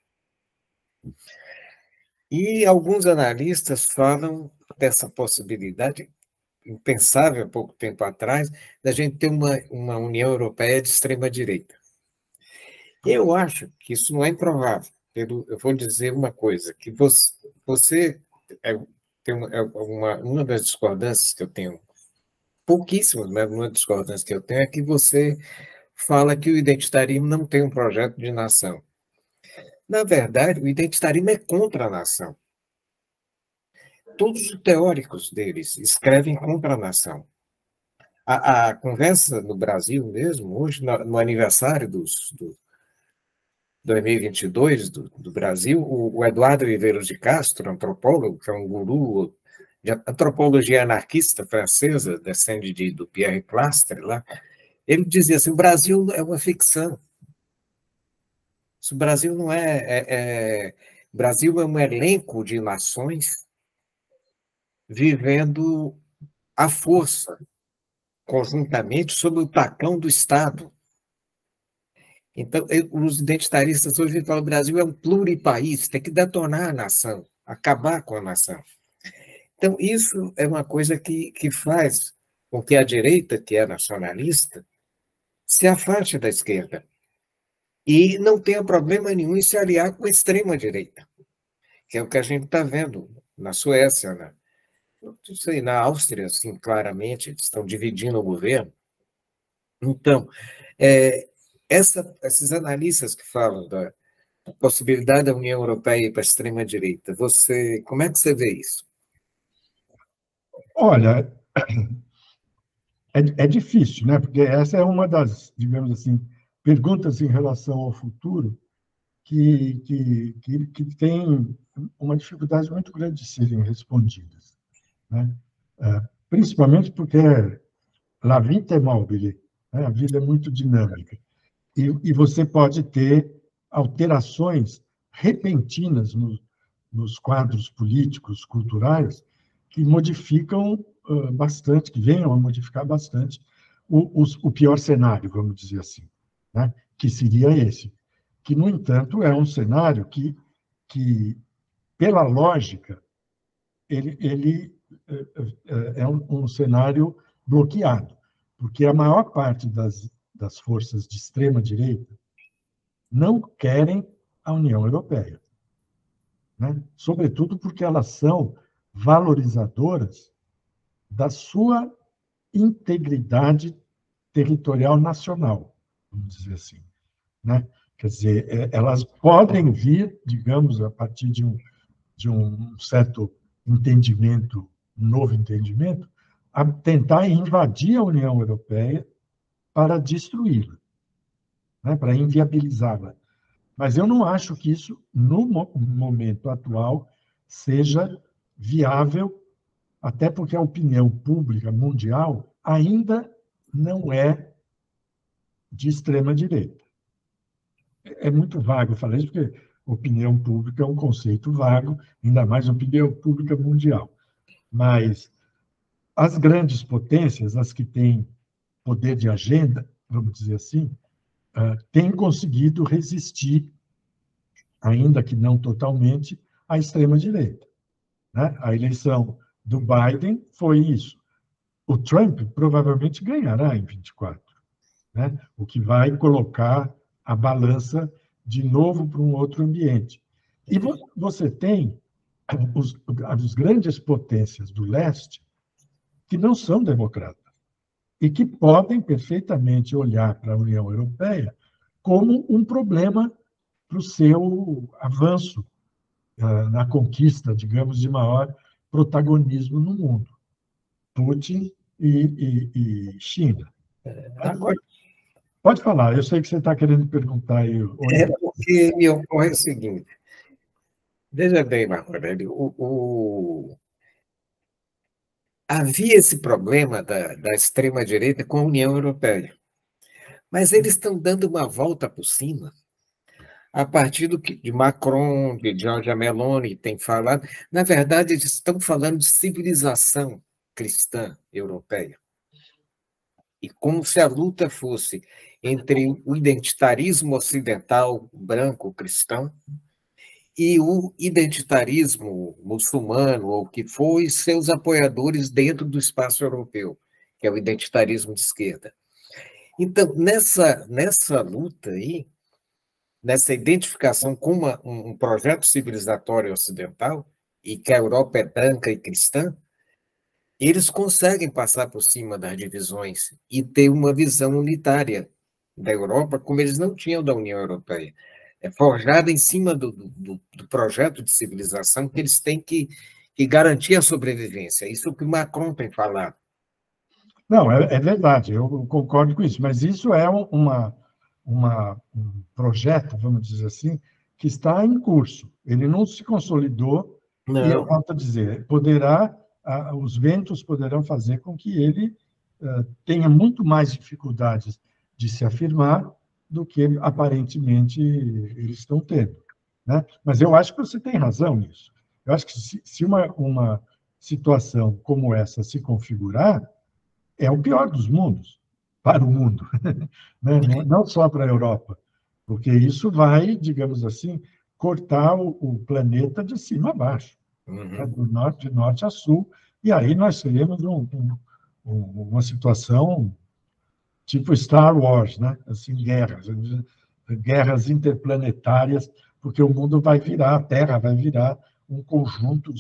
E alguns analistas falam dessa possibilidade, impensável há pouco tempo atrás, da gente ter uma União Europeia de extrema-direita. Eu acho que isso não é improvável. Eu vou dizer uma coisa, que você tem uma das discordâncias que eu tenho, pouquíssimas, mas uma discordância que eu tenho é que você fala que o identitarismo não tem um projeto de nação. Na verdade, o identitarismo é contra a nação. Todos os teóricos deles escrevem contra a nação. A conversa no Brasil mesmo, hoje, no aniversário do 2022 do Brasil, o Eduardo Viveiros de Castro, antropólogo, que é um guru de antropologia anarquista francesa, descende do Pierre Clastre, lá, ele dizia assim, o Brasil é uma ficção. O Brasil não o Brasil é um elenco de nações vivendo à força, conjuntamente, sob o tacão do Estado. Então, os identitaristas hoje falam que o Brasil é um pluripaís, tem que detonar a nação, acabar com a nação. Então, isso é uma coisa que faz com que a direita, que é nacionalista, se afaste da esquerda e não tenha problema nenhum em se aliar com a extrema-direita, que é o que a gente está vendo na Suécia, não sei, na Áustria, assim, claramente, eles estão dividindo o governo. Então, esses analistas que falam da possibilidade da União Europeia ir para a extrema-direita, como é que você vê isso? Olha, é difícil, né? Porque essa é uma das, digamos assim, perguntas em relação ao futuro que tem uma dificuldade muito grande de serem respondidas, né? Principalmente porque la vita è mobile, né? A vida é muito dinâmica. E você pode ter alterações repentinas nos quadros políticos, culturais, que modificam bastante, que venham a modificar bastante o pior cenário, vamos dizer assim, né? Que seria esse, que, no entanto, é um cenário que pela lógica, ele é um cenário bloqueado, porque a maior parte das forças de extrema-direita não querem a União Europeia, né? Sobretudo porque elas são valorizadoras da sua integridade territorial nacional, vamos dizer assim, né? Quer dizer, elas podem vir, digamos, a partir de um certo entendimento, um novo entendimento, a tentar invadir a União Europeia para destruí-la, né? Para inviabilizá-la. Mas eu não acho que isso, no momento atual, seja viável, até porque a opinião pública mundial ainda não é de extrema-direita. É muito vago falar isso, porque opinião pública é um conceito vago, ainda mais opinião pública mundial. Mas as grandes potências, as que têm poder de agenda, vamos dizer assim, têm conseguido resistir, ainda que não totalmente, à extrema-direita, né? A eleição do Biden foi isso. O Trump provavelmente ganhará em 24, né? O que vai colocar a balança de novo para um outro ambiente. E você tem as grandes potências do leste que não são democratas e que podem perfeitamente olhar para a União Europeia como um problema para o seu avanço na conquista, digamos, de maior protagonismo no mundo. Putin e China. Agora, pode falar, eu sei que você está querendo perguntar aí. Porque me ocorre o seguinte, veja bem, Marco Aurélio, havia esse problema da extrema-direita com a União Europeia, mas eles estão dando uma volta por cima, a partir de Macron, de Giorgia Meloni, tem falado. Na verdade, eles estão falando de civilização cristã europeia. E como se a luta fosse entre o identitarismo ocidental branco cristão e o identitarismo muçulmano, ou que foi, e seus apoiadores dentro do espaço europeu, que é o identitarismo de esquerda. Então, nessa luta aí, nessa identificação com um projeto civilizatório ocidental, e que a Europa é branca e cristã, eles conseguem passar por cima das divisões e ter uma visão unitária da Europa, como eles não tinham da União Europeia. É forjada em cima do projeto de civilização que eles têm que garantir a sobrevivência. Isso é o que Macron tem falado. Não, é verdade, eu concordo com isso, mas isso é um projeto, vamos dizer assim, que está em curso. Ele não se consolidou, não. E eu volto a dizer, os ventos poderão fazer com que ele tenha muito mais dificuldades de se afirmar do que, aparentemente, eles estão tendo, né? Mas eu acho que você tem razão nisso. Eu acho que se uma situação como essa se configurar, é o pior dos mundos para o mundo, né? Não só para a Europa, porque isso vai, digamos assim, cortar o planeta de cima a baixo, né? De norte a sul, e aí nós teremos uma situação tipo Star Wars, né? Assim, guerras interplanetárias, porque o mundo vai virar, a Terra vai virar um conjunto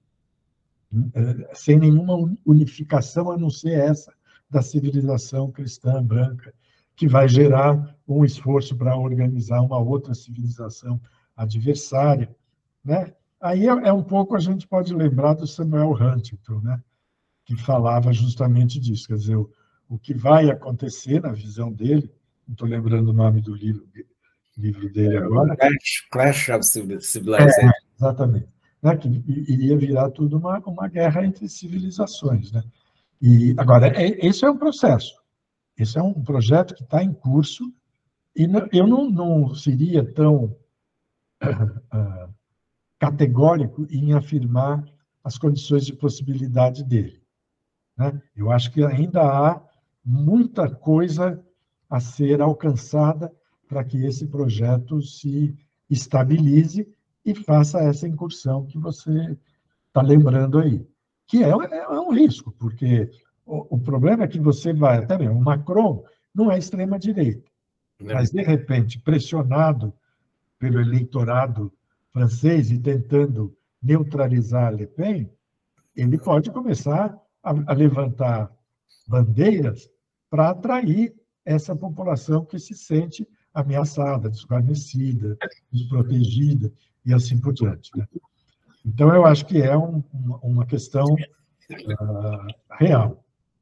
sem nenhuma unificação, a não ser essa da civilização cristã branca, que vai gerar um esforço para organizar uma outra civilização adversária, né? Aí um pouco a gente pode lembrar do Samuel Huntington, né? Que falava justamente disso, quer dizer, o que vai acontecer na visão dele, não estou lembrando o nome do livro dele agora. Clash of Civilizations. Exatamente. Né? Que iria virar tudo uma guerra entre civilizações, né? E, agora, esse é um processo, esse é um projeto que está em curso, e eu não seria tão categórico em afirmar as condições de possibilidade dele, né? Eu acho que ainda há muita coisa a ser alcançada para que esse projeto se estabilize e faça essa incursão que você está lembrando aí, que é um risco, porque o problema é que você vai, até mesmo, o Macron não é extrema-direita, mas, de repente, pressionado pelo eleitorado francês e tentando neutralizar Le Pen, ele pode começar a levantar bandeiras para atrair essa população que se sente ameaçada, desguarnecida, desprotegida e assim por diante, né? Então, eu acho que é uma questão real.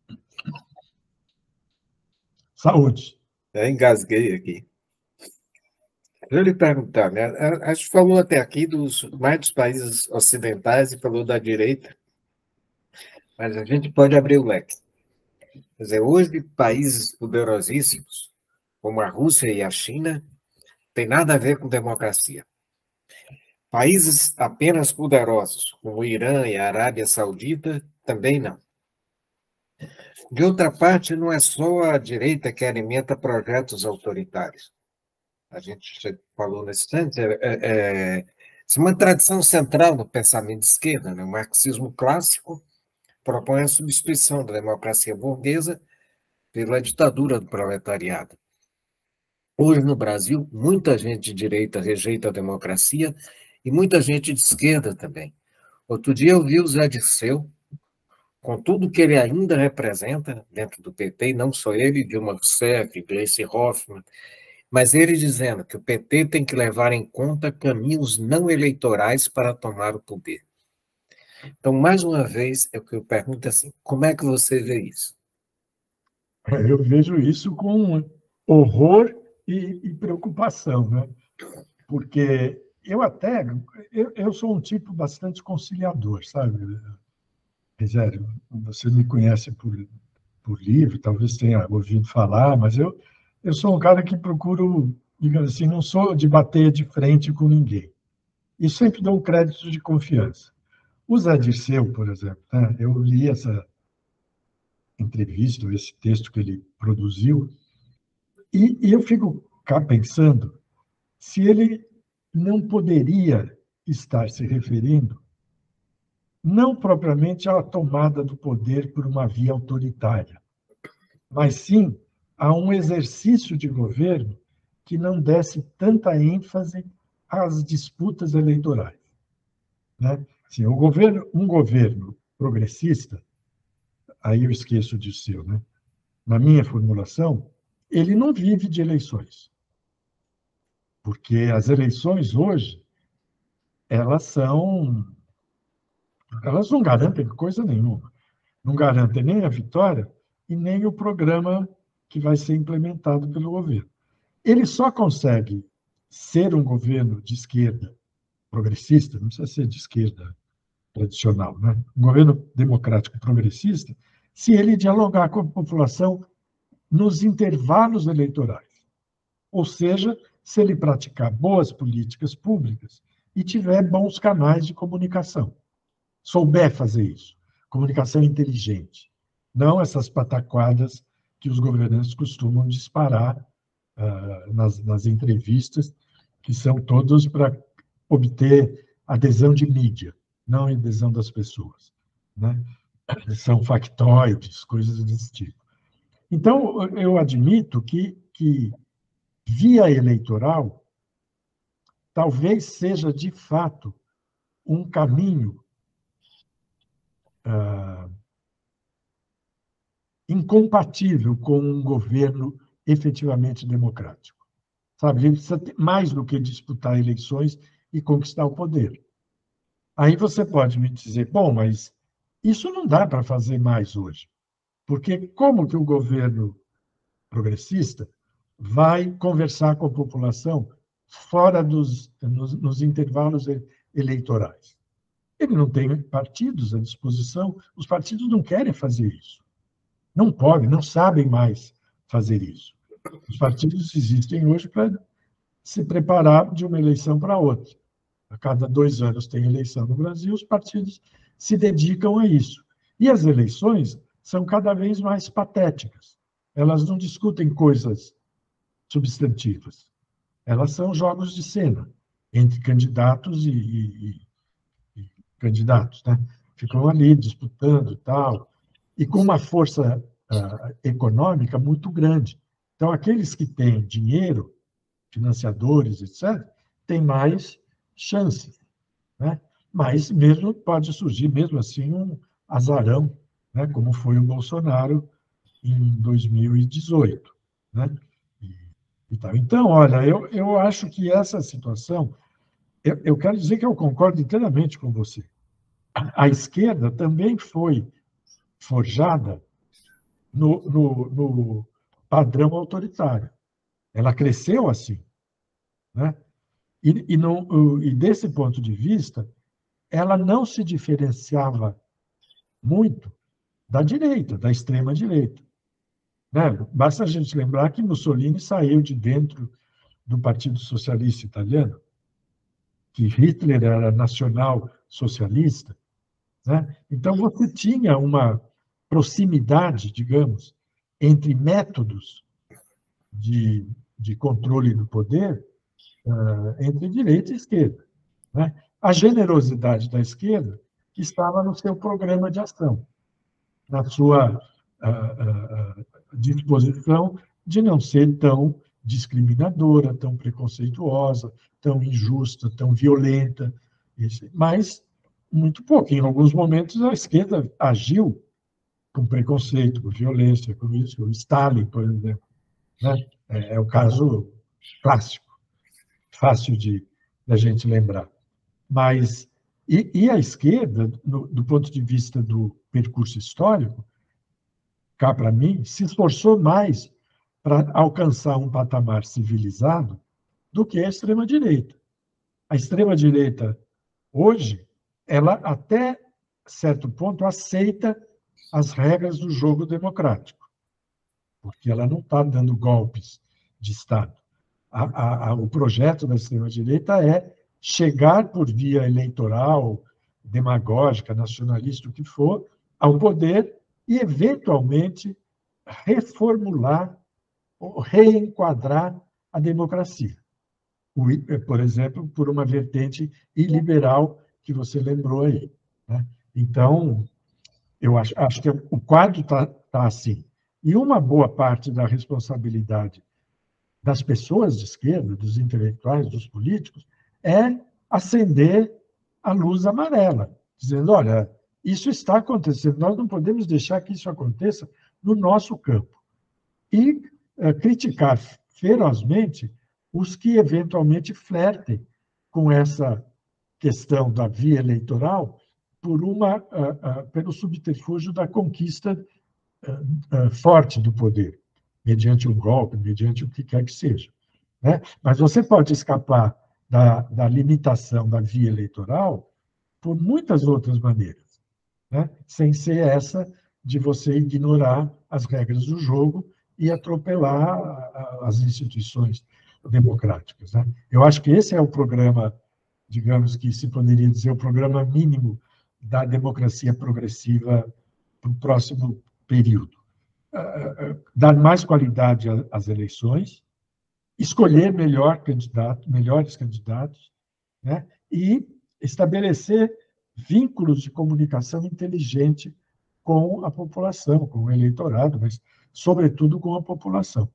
Saúde. Engasguei aqui. Deixa eu lhe perguntar, né? A gente falou até aqui mais dos países ocidentais e falou da direita, mas a gente pode abrir o leque. Quer dizer, hoje, países poderosíssimos, como a Rússia e a China, tem nada a ver com democracia. Países apenas poderosos, como o Irã e a Arábia Saudita, também não. De outra parte, não é só a direita que alimenta projetos autoritários. A gente falou nesse instante, isso é uma tradição central no pensamento de esquerda, né? O marxismo clássico propõe a substituição da democracia burguesa pela ditadura do proletariado. Hoje, no Brasil, muita gente de direita rejeita a democracia e muita gente de esquerda também. Outro dia eu vi o Zé Dirceu, com tudo que ele ainda representa dentro do PT, e não só ele, Dilma Rousseff, Gleice Hoffmann, mas ele dizendo que o PT tem que levar em conta caminhos não eleitorais para tomar o poder. Então, mais uma vez, é o que eu pergunto assim, como é que você vê isso? Eu vejo isso com horror e preocupação, né? Porque eu sou um tipo bastante conciliador, sabe, Rogério? Você me conhece por livro, talvez tenha ouvido falar, mas eu sou um cara que procuro, digamos assim, não sou de bater de frente com ninguém. E sempre dou um crédito de confiança. O Zé Dirceu, por exemplo, né? Eu li essa entrevista, esse texto que ele produziu, e eu fico cá pensando se ele não poderia estar se referindo não propriamente à tomada do poder por uma via autoritária, mas sim a um exercício de governo que não desse tanta ênfase às disputas eleitorais, né? Assim, um governo progressista, aí eu esqueço de seu, né? Na minha formulação, ele não vive de eleições, porque as eleições hoje elas não garantem coisa nenhuma, não garantem nem a vitória e nem o programa que vai ser implementado pelo governo. Ele só consegue ser um governo de esquerda progressista, não precisa ser de esquerda tradicional, né? Um governo democrático progressista, se ele dialogar com a população nos intervalos eleitorais. Ou seja, se ele praticar boas políticas públicas e tiver bons canais de comunicação. Souber fazer isso. Comunicação inteligente. Não essas pataquadas que os governantes costumam disparar nas entrevistas, que são todos para obter adesão de mídia, não adesão das pessoas, né? São factoides, coisas desse tipo. Então, eu admito que via eleitoral talvez seja, de fato, um caminho incompatível com um governo efetivamente democrático. Sabe, a gente precisa ter mais do que disputar eleições e conquistar o poder. Aí você pode me dizer, bom, mas isso não dá para fazer mais hoje, porque como que o governo progressista vai conversar com a população fora nos intervalos eleitorais? Ele não tem partidos à disposição, os partidos não querem fazer isso. Não podem, não sabem mais fazer isso. Os partidos existem hoje para se preparar de uma eleição para outra. A cada 2 anos tem eleição no Brasil, os partidos se dedicam a isso. E as eleições são cada vez mais patéticas. Elas não discutem coisas substantivas. Elas são jogos de cena entre candidatos e candidatos, né? Ficam ali disputando e tal, e com uma força econômica muito grande. Então, aqueles que têm dinheiro, financiadores, etc., têm mais chance, né? Mas mesmo pode surgir, mesmo assim, um azarão, né? Como foi o Bolsonaro em 2018, né? E tal. Então, olha, eu acho que essa situação, eu quero dizer que eu concordo inteiramente com você. A esquerda também foi forjada no padrão autoritário. Ela cresceu assim, né? E desse ponto de vista, ela não se diferenciava muito da direita, da extrema-direita, né? Basta a gente lembrar que Mussolini saiu de dentro do Partido Socialista Italiano, que Hitler era nacional-socialista, né? Então, você tinha uma proximidade, digamos, entre métodos de controle do poder entre direita e esquerda, né? A generosidade da esquerda estava no seu programa de ação, na sua disposição de não ser tão discriminadora, tão preconceituosa, tão injusta, tão violenta, mas muito pouco. Em alguns momentos, a esquerda agiu com preconceito, com violência, com isso. O Stalin, por exemplo, né? É o caso clássico, fácil da gente lembrar. Mas, e a esquerda, do ponto de vista do percurso histórico, cá para mim, se esforçou mais para alcançar um patamar civilizado do que a extrema-direita. A extrema-direita, hoje, ela até certo ponto aceita as regras do jogo democrático, porque ela não está dando golpes de Estado. O projeto da extrema-direita é chegar por via eleitoral, demagógica, nacionalista, o que for, ao poder e, eventualmente, reformular ou reenquadrar a democracia. Por exemplo, por uma vertente iliberal que você lembrou aí, né? Então, eu acho que o quadro está assim. E uma boa parte da responsabilidade das pessoas de esquerda, dos intelectuais, dos políticos, é acender a luz amarela, dizendo, olha, isso está acontecendo, nós não podemos deixar que isso aconteça no nosso campo. E criticar ferozmente os que eventualmente flertem com essa questão da via eleitoral pelo subterfúgio da conquista forte do poder, mediante um golpe, mediante o que quer que seja, né? Mas você pode escapar da limitação da via eleitoral por muitas outras maneiras, né? Sem ser essa de você ignorar as regras do jogo e atropelar as instituições democráticas, né? Eu acho que esse é o programa, digamos que se poderia dizer, o programa mínimo da democracia progressiva para o próximo período. Dar mais qualidade às eleições, escolher melhores candidatos, né? E estabelecer vínculos de comunicação inteligente com a população, com o eleitorado, mas, sobretudo, com a população.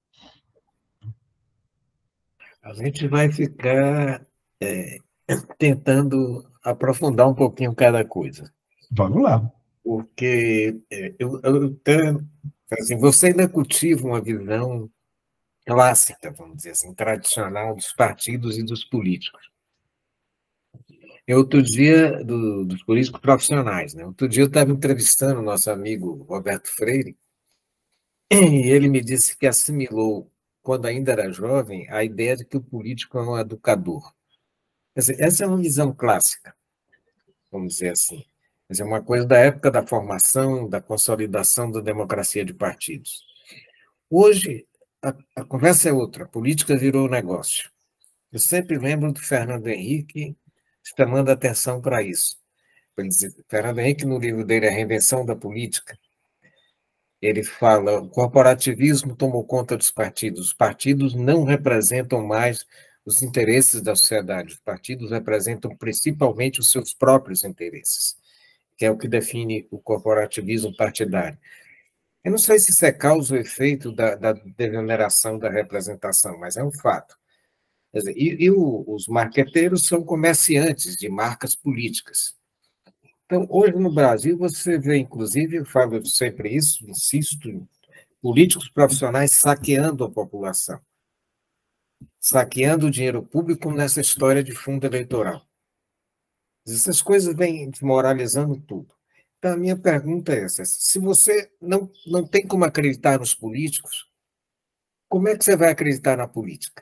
A gente vai ficar tentando aprofundar um pouquinho cada coisa. Vamos lá. Porque assim, você ainda cultiva uma visão clássica, vamos dizer assim, tradicional dos partidos e dos políticos. Outro dia, dos políticos profissionais, né? Outro dia eu estava entrevistando o nosso amigo Roberto Freire, e ele me disse que assimilou, quando ainda era jovem, a ideia de que o político é um educador. Quer dizer, essa é uma visão clássica, vamos dizer assim. Quer dizer, uma coisa da época da formação, da consolidação da democracia de partidos. Hoje, a conversa é outra, a política virou negócio. Eu sempre lembro do Fernando Henrique chamando atenção para isso. Fernando Henrique, no livro dele, A Reinvenção da Política, ele fala: o corporativismo tomou conta dos partidos. Os partidos não representam mais os interesses da sociedade. Os partidos representam principalmente os seus próprios interesses, que é o que define o corporativismo partidário. Eu não sei se isso é causa ou efeito da degeneração da representação, mas é um fato. Quer dizer, os marqueteiros são comerciantes de marcas políticas. Então, hoje no Brasil, você vê, inclusive, eu falo sempre isso, insisto, políticos profissionais saqueando a população, saqueando o dinheiro público nessa história de fundo eleitoral. Essas coisas vêm desmoralizando tudo. Então, a minha pergunta é essa: se você não tem como acreditar nos políticos, como é que você vai acreditar na política?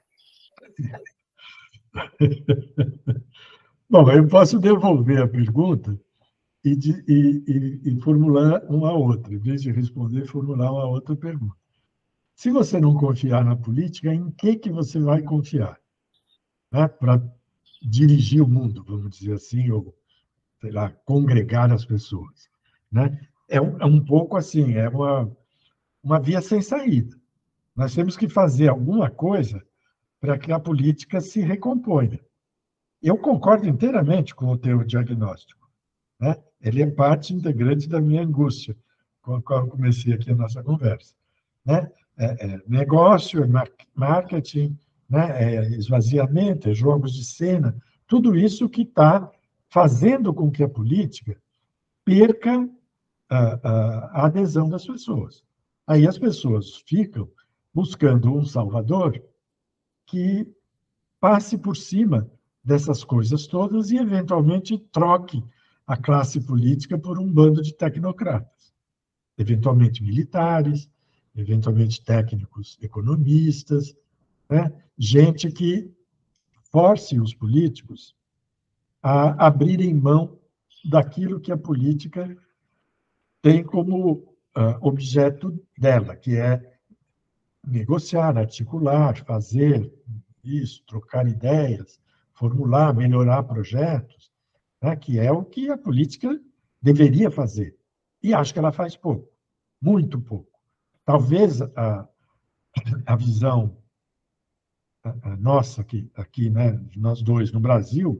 Bom, eu posso devolver a pergunta e formular uma outra, em vez de responder, formular uma outra pergunta. Se você não confiar na política, em que você vai confiar? Né? Para dirigir o mundo, vamos dizer assim, ou, sei lá, congregar as pessoas. Né? É um pouco assim, é uma via sem saída. Nós temos que fazer alguma coisa para que a política se recomponha. Eu concordo inteiramente com o teu diagnóstico. Né? Ele é parte integrante da minha angústia, com a qual eu comecei aqui a nossa conversa. Né? Negócio, marketing, né? Esvaziamento, jogos de cena, tudo isso que está fazendo com que a política perca a adesão das pessoas. Aí as pessoas ficam buscando um salvador que passe por cima dessas coisas todas e, eventualmente, troque a classe política por um bando de tecnocratas, eventualmente militares, eventualmente técnicos economistas, né? Gente que force os políticos a abrirem mão daquilo que a política tem como objeto dela, que é negociar, articular, fazer isso, trocar ideias, formular, melhorar projetos, né, que é o que a política deveria fazer. E acho que ela faz pouco, muito pouco. Talvez a visão nossa aqui, né, nós dois no Brasil,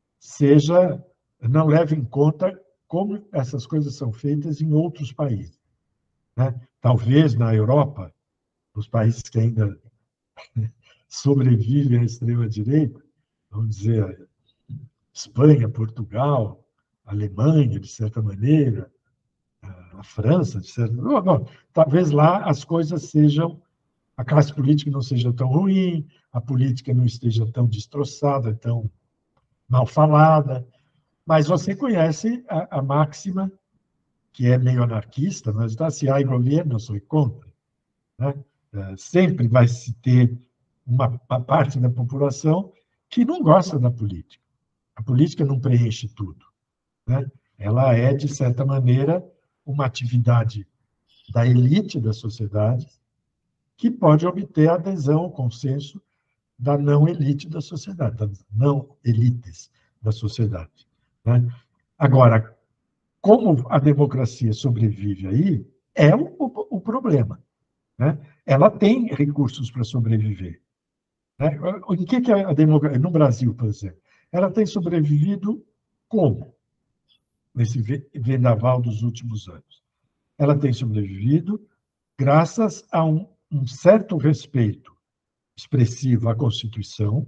não leve em conta como essas coisas são feitas em outros países. Né? Talvez na Europa, os países que ainda sobrevivem à extrema-direita, vamos dizer, Espanha, Portugal, Alemanha, de certa maneira, a França, de certa maneira. Talvez lá as coisas sejam, a classe política não seja tão ruim, a política não esteja tão destroçada, tão mal falada, mas você conhece a máxima, que é meio anarquista, mas está se há governo, sou contra. Né? Sempre vai se ter uma parte da população que não gosta da política. A política não preenche tudo. Né? Ela é, de certa maneira, uma atividade da elite da sociedade que pode obter a adesão, o consenso da não elite da sociedade, das não elites da sociedade. Né? Agora, como a democracia sobrevive aí, é o problema. Né? Ela tem recursos para sobreviver. Né? Em que a democracia, no Brasil, por exemplo, ela tem sobrevivido como? Nesse vendaval dos últimos anos. Ela tem sobrevivido graças a um certo respeito expressivo à Constituição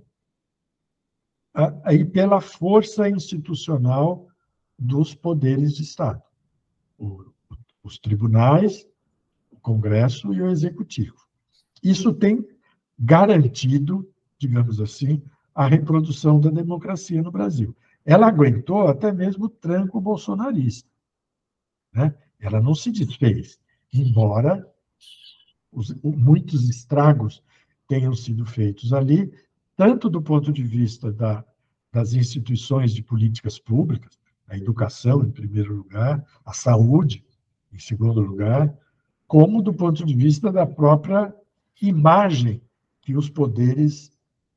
e pela força institucional dos poderes de Estado. Os tribunais, o Congresso e o Executivo. Isso tem garantido, digamos assim, a reprodução da democracia no Brasil. Ela aguentou até mesmo o tranco bolsonarista. Né? Ela não se desfez, embora muitos estragos tenham sido feitos ali, tanto do ponto de vista das instituições de políticas públicas, a educação, em primeiro lugar, a saúde, em segundo lugar, como do ponto de vista da própria imagem que os poderes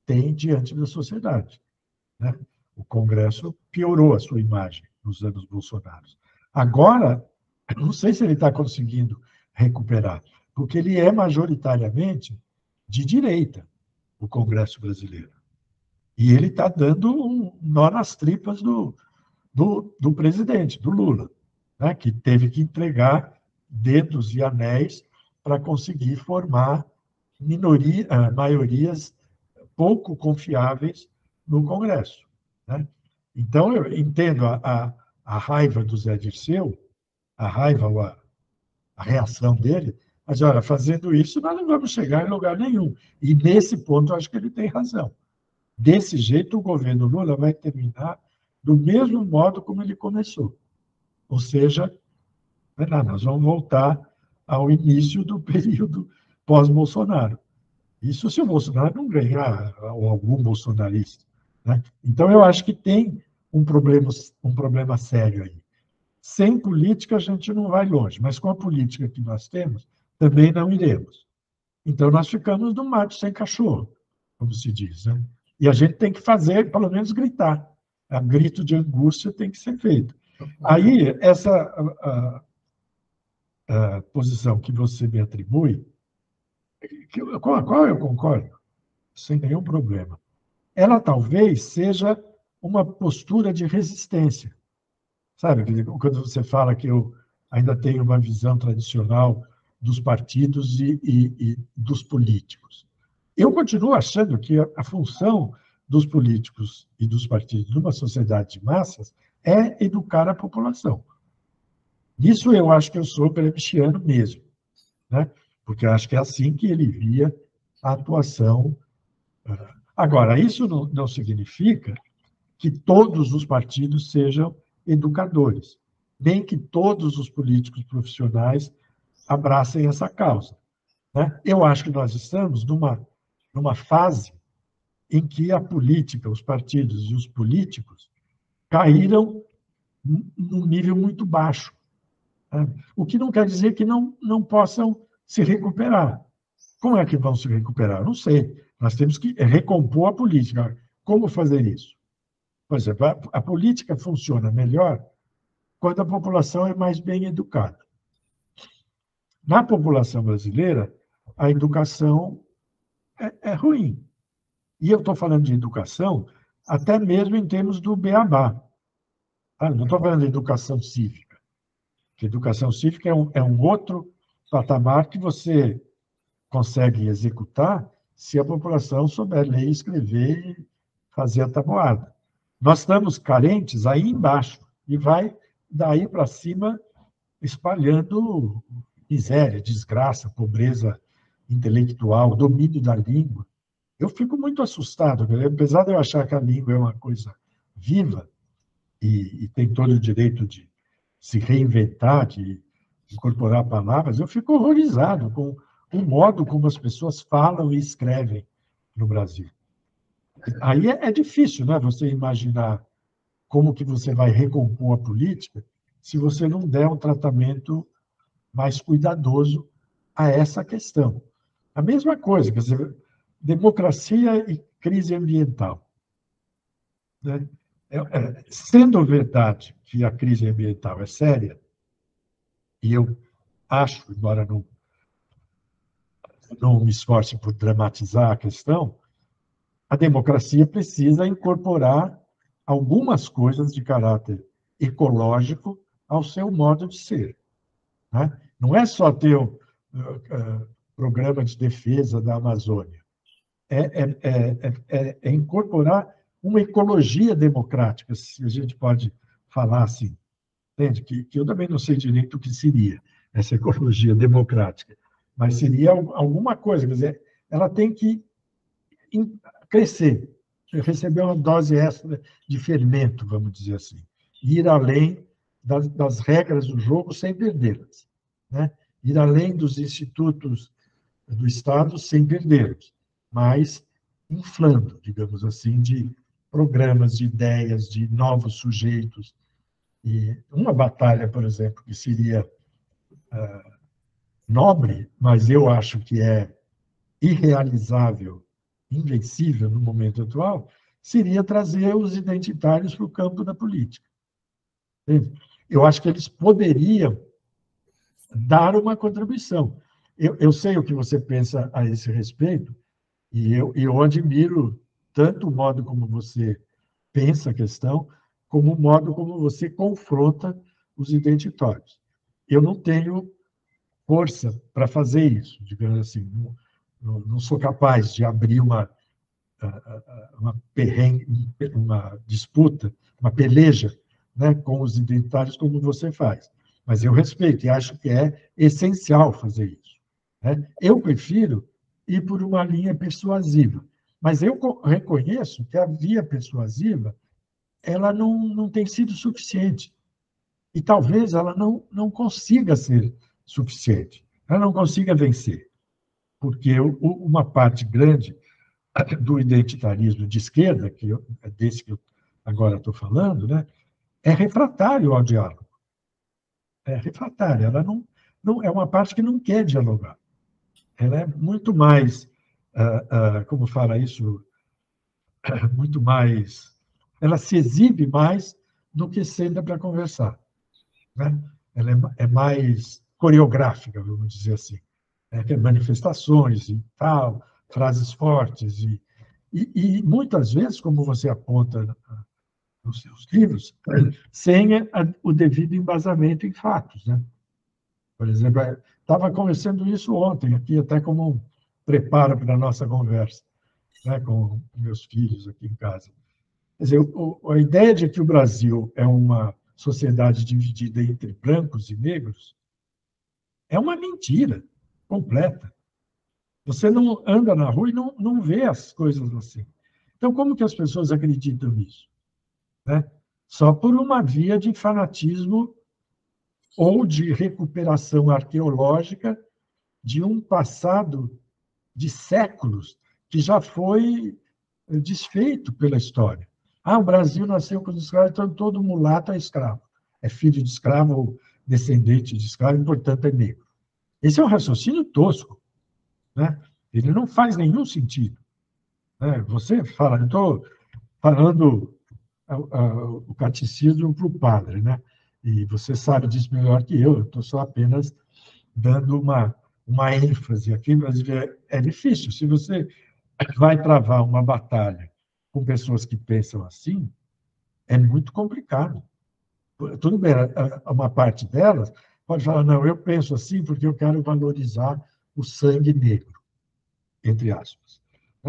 tem diante da sociedade, né? O Congresso piorou a sua imagem nos anos Bolsonaro. Agora, não sei se ele está conseguindo recuperar, porque ele é majoritariamente de direita, o Congresso brasileiro. E ele está dando um nó nas tripas do presidente, do Lula, né, que teve que entregar dedos e anéis para conseguir formar maiorias pouco confiáveis no Congresso, né? Então, eu entendo a raiva do Zé Dirceu, a raiva ou a reação dele, mas, olha, fazendo isso, nós não vamos chegar em lugar nenhum. E, nesse ponto, eu acho que ele tem razão. Desse jeito, o governo Lula vai terminar do mesmo modo como ele começou. Ou seja, nós vamos voltar ao início do período pós-Bolsonaro. Isso se o Bolsonaro não ganhar, ou algum bolsonarista, né? Então, eu acho que tem um problema sério aí. Sem política, a gente não vai longe, mas com a política que nós temos, também não iremos. Então, nós ficamos no mato sem cachorro, como se diz, né? E a gente tem que fazer, pelo menos, gritar. O grito de angústia tem que ser feito. Aí, essa a posição que você me atribui, com a qual eu concordo, sem nenhum problema, ela talvez seja uma postura de resistência. Sabe, quando você fala que eu ainda tenho uma visão tradicional dos partidos e dos políticos. Eu continuo achando que a função dos políticos e dos partidos numa sociedade de massas é educar a população. Nisso eu acho que eu sou gramsciano mesmo, né? Porque eu acho que é assim que ele via a atuação. Agora, isso não significa que todos os partidos sejam educadores, nem que todos os políticos profissionais abracem essa causa, né? Eu acho que nós estamos numa fase em que a política, os partidos e os políticos caíram num nível muito baixo, né? O que não quer dizer que não possam se recuperar. Como é que vão se recuperar? Não sei. Nós temos que recompor a política. Como fazer isso? Por exemplo, a política funciona melhor quando a população é mais bem educada. Na população brasileira, a educação é ruim. E eu estou falando de educação até mesmo em termos do beabá. Não estou falando de educação cívica. Porque educação cívica é um outro patamar que você consegue executar se a população souber ler, escrever e fazer a tabuada. Nós estamos carentes aí embaixo e vai daí para cima espalhando miséria, desgraça, pobreza intelectual, domínio da língua. Eu fico muito assustado, apesar de eu achar que a língua é uma coisa viva e tem todo o direito de se reinventar, de incorporar palavras, eu fico horrorizado com o modo como as pessoas falam e escrevem no Brasil. Aí é difícil, né, você imaginar como que você vai recompor a política se você não der um tratamento mais cuidadoso a essa questão. A mesma coisa, quer dizer, democracia e crise ambiental, né? Sendo verdade que a crise ambiental é séria, e eu acho, embora não me esforce por dramatizar a questão, a democracia precisa incorporar algumas coisas de caráter ecológico ao seu modo de ser, né? Não é só ter o programa de defesa da Amazônia, é incorporar uma ecologia democrática, se a gente pode falar assim, entende? Que eu também não sei direito o que seria essa ecologia democrática, mas seria alguma coisa, quer dizer, ela tem que crescer, receber uma dose extra de fermento, vamos dizer assim, ir além das regras do jogo sem perdê-las, né? Ir além dos institutos do Estado sem perdê-los, mas inflando, digamos assim, de programas, de ideias, de novos sujeitos. E uma batalha, por exemplo, que seria nobre, mas eu acho que é irrealizável invencível no momento atual, seria trazer os identitários para o campo da política. Entende? Eu acho que eles poderiam dar uma contribuição. Eu sei o que você pensa a esse respeito, e eu admiro tanto o modo como você pensa a questão, como o modo como você confronta os identitários. Eu não tenho força para fazer isso, digamos assim. Não sou capaz de abrir uma disputa, uma peleja, né, com os identitários como você faz. Mas eu respeito e acho que é essencial fazer isso. Né? Eu prefiro ir por uma linha persuasiva, mas eu reconheço que a via persuasiva ela não tem sido suficiente. E talvez ela não consiga ser suficiente, ela não consiga vencer, porque uma parte grande do identitarismo de esquerda, é desse que eu agora estou falando, né, é refratário ao diálogo. É refratária, ela não é uma parte que não quer dialogar. Ela é muito mais, como fala isso, muito mais, ela se exibe mais do que senta para conversar. Né? Ela é mais coreográfica, vamos dizer assim. Né? Tem manifestações e tal, frases fortes. E muitas vezes, como você aponta nos seus livros, sem o devido embasamento em fatos. Né? Por exemplo, estava conversando isso ontem, aqui até como um preparo para a nossa conversa, né, com meus filhos aqui em casa. Quer dizer, a ideia de que o Brasil é uma sociedade dividida entre brancos e negros é uma mentira completa. Você não anda na rua e não vê as coisas assim. Então, como que as pessoas acreditam nisso? Né? Só por uma via de fanatismo ou de recuperação arqueológica de um passado de séculos que já foi desfeito pela história. O Brasil nasceu com os escravos, então todo mulato é escravo. É filho de escravo ou descendente de escravo, e, portanto, é negro. Esse é um raciocínio tosco. Né? Ele não faz nenhum sentido. Né? Você fala, eu estou falando o catecismo para o padre, né? E você sabe disso melhor que eu estou só apenas dando uma ênfase aqui, mas é difícil. Se você vai travar uma batalha com pessoas que pensam assim, é muito complicado. Tudo bem, uma parte delas pode falar, não, eu penso assim porque eu quero valorizar o sangue negro, entre aspas.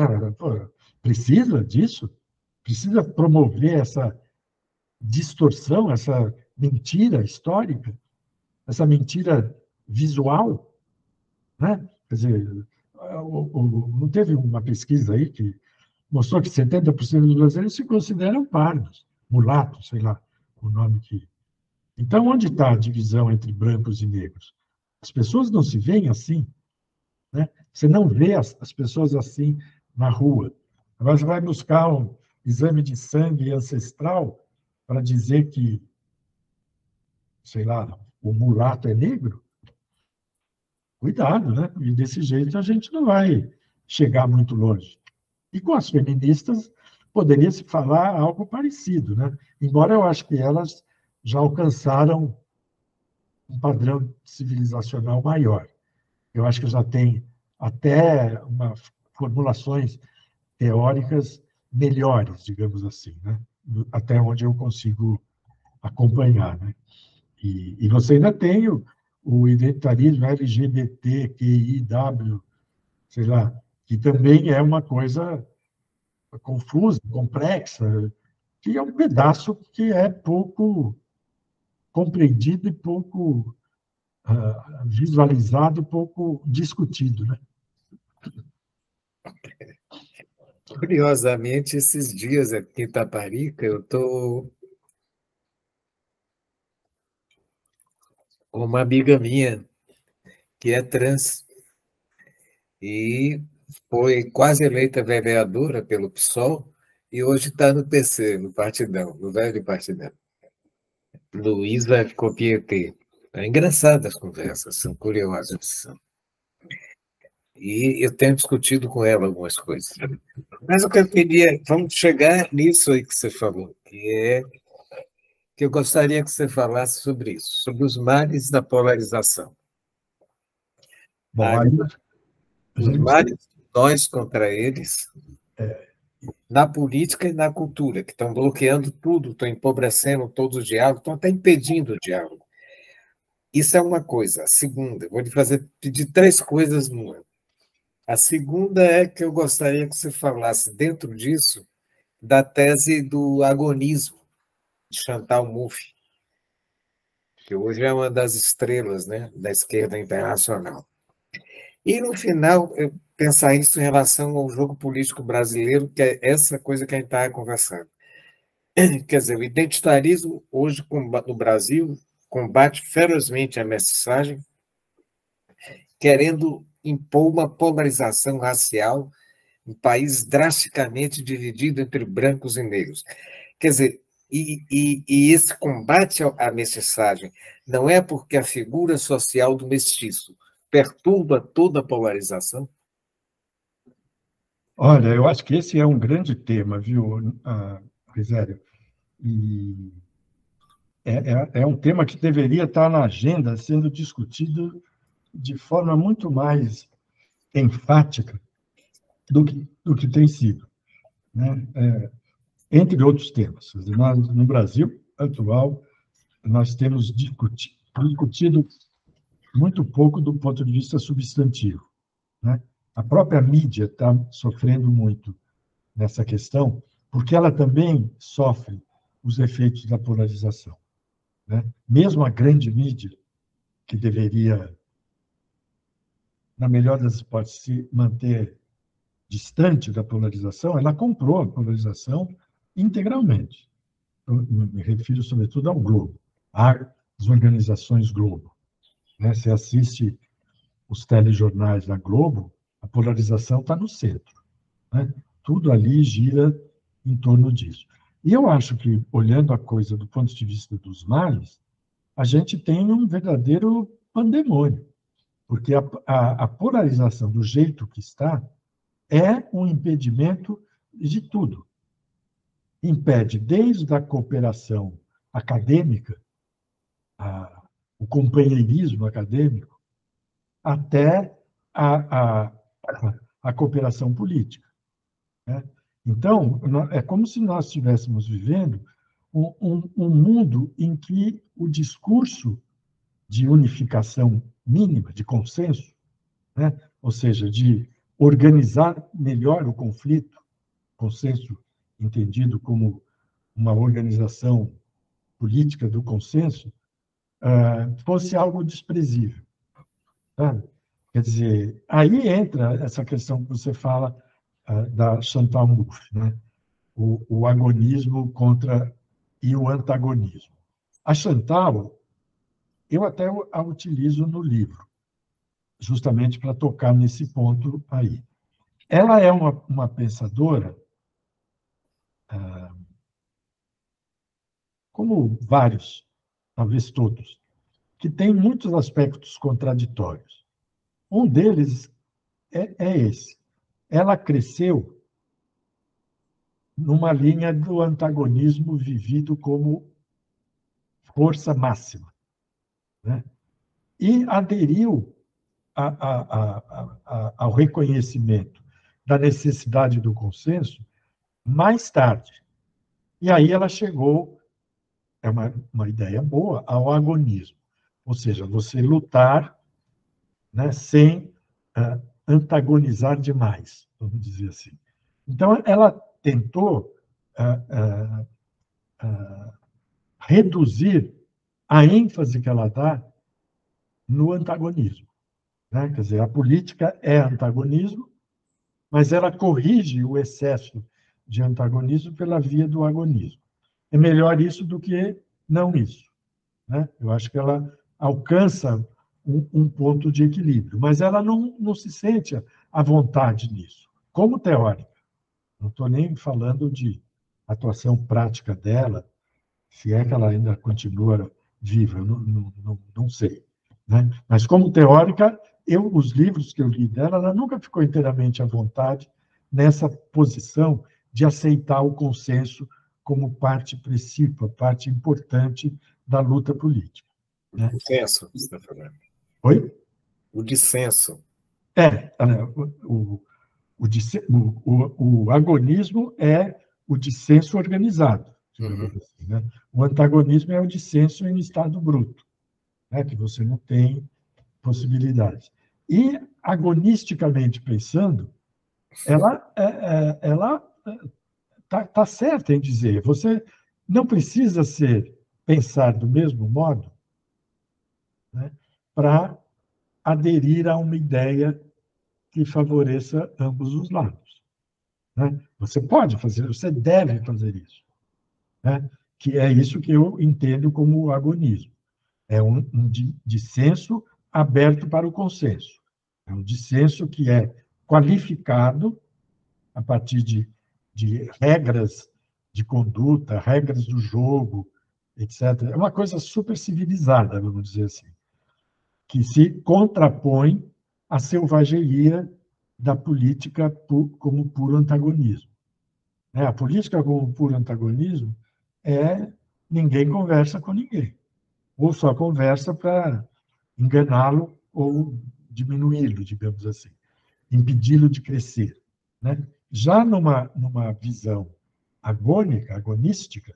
Precisa disso? Precisa promover essa distorção, essa mentira histórica, essa mentira visual? Né? Quer dizer, não teve uma pesquisa aí que mostrou que 70% dos brasileiros se consideram pardos, mulatos, sei lá o nome que. Então, onde está a divisão entre brancos e negros? As pessoas não se veem assim. Né? Você não vê as pessoas assim na rua. Agora, você vai buscar um exame de sangue ancestral para dizer que, sei lá, o mulato é negro? Cuidado, né? E desse jeito a gente não vai chegar muito longe. E com as feministas poderia se falar algo parecido, né? Embora eu acho que elas já alcançaram um padrão civilizacional maior. Eu acho que já tem até formulações teóricas melhores, digamos assim, né? Até onde eu consigo acompanhar. Né? E você ainda tem o identitarismo LGBTQIW, sei lá, que também é uma coisa confusa, complexa, que é um pedaço que é pouco compreendido e pouco visualizado, pouco discutido. Né? Curiosamente, esses dias aqui em Taparica, eu estou com uma amiga minha que é trans e foi quase eleita vereadora pelo PSOL e hoje está no PC, no Partidão, no velho Partidão. Luísa Copietê. É engraçado as conversas, são curiosas. E eu tenho discutido com ela algumas coisas. Mas o que eu queria, vamos chegar nisso aí que você falou, que eu gostaria que você falasse sobre isso, sobre os males da polarização. Bom, aí Os males de nós contra eles, na política e na cultura, que estão bloqueando tudo, estão empobrecendo todo o diálogo, estão até impedindo o diálogo. Isso é uma coisa. A segunda, vou lhe pedir 3 coisas numa. A segunda é que eu gostaria que você falasse, dentro disso, da tese do agonismo, de Chantal Mouffe, que hoje é uma das estrelas, né, da esquerda internacional. E, no final, eu pensar isso em relação ao jogo político brasileiro, que é essa coisa que a gente estava conversando. Quer dizer, o identitarismo, hoje, no Brasil, combate ferozmente a mensagem, querendo impor uma polarização racial, um país drasticamente dividido entre brancos e negros. Quer dizer, e esse combate à mestiçagem não é porque a figura social do mestiço perturba toda a polarização? Olha, eu acho que esse é um grande tema, viu, Risério? E é um tema que deveria estar na agenda, sendo discutido de forma muito mais enfática do que tem sido, né? Entre outros temas. Nós, no Brasil atual, nós temos discutido muito pouco do ponto de vista substantivo, né? A própria mídia está sofrendo muito nessa questão, porque ela também sofre os efeitos da polarização, né? Mesmo a grande mídia, que deveria, na melhor das hipóteses, se manter distante da polarização, ela comprou a polarização integralmente. Eu me refiro, sobretudo, ao Globo, às organizações Globo, né? Você assiste os telejornais da Globo, a polarização está no centro, né? Tudo ali gira em torno disso. E eu acho que, olhando a coisa do ponto de vista dos males, a gente tem um verdadeiro pandemônio, porque a polarização do jeito que está é um impedimento de tudo. Impede desde a cooperação acadêmica, o companheirismo acadêmico, até a cooperação política, né? Então, é como se nós estivéssemos vivendo um mundo em que o discurso de unificação mínima, de consenso, né? Ou seja, de organizar melhor o conflito, consenso entendido como uma organização política do consenso, fosse algo desprezível, sabe? Quer dizer, aí entra essa questão que você fala da Chantal Mouffe, né? O agonismo e o antagonismo. A Chantal, eu até a utilizo no livro, justamente para tocar nesse ponto aí. Ela é uma pensadora, como vários, talvez todos, que tem muitos aspectos contraditórios. Um deles é esse. Ela cresceu numa linha do antagonismo vivido como força máxima, né? E aderiu ao reconhecimento da necessidade do consenso mais tarde. E aí ela chegou, é uma ideia boa, ao agonismo, ou seja, você lutar, né, sem antagonizar demais, vamos dizer assim. Então, ela tentou reduzir a ênfase que ela dá no antagonismo, né? Quer dizer, a política é antagonismo, mas ela corrige o excesso de antagonismo pela via do agonismo. É melhor isso do que não isso, né? Eu acho que ela alcança um ponto de equilíbrio, mas ela não se sente à vontade nisso, como teórica. Não estou nem falando de atuação prática dela, se é que ela ainda continua viva, eu não sei, né? Mas, como teórica, os livros que eu li dela, ela nunca ficou inteiramente à vontade nessa posição de aceitar o consenso como parte principal, parte importante da luta política. Né? O dissenso, você está falando. Oi? O dissenso. O agonismo é o dissenso organizado. Assim, né? O antagonismo é o dissenso em estado bruto, né? Que você não tem possibilidades. E, agonisticamente pensando, ela está certa em dizer, você não precisa pensar do mesmo modo, né, para aderir a uma ideia que favoreça ambos os lados. Né? Você pode fazer, você deve fazer isso. Né? Que é isso que eu entendo como agonismo. É um dissenso aberto para o consenso. É um dissenso que é qualificado a partir de regras de conduta, regras do jogo, etc. É uma coisa super civilizada, vamos dizer assim, que se contrapõe à selvageria da política como puro antagonismo. A política como puro antagonismo é ninguém conversa com ninguém, ou só conversa para enganá-lo ou diminuí-lo, digamos assim, impedi-lo de crescer. Né? Já numa visão agonística,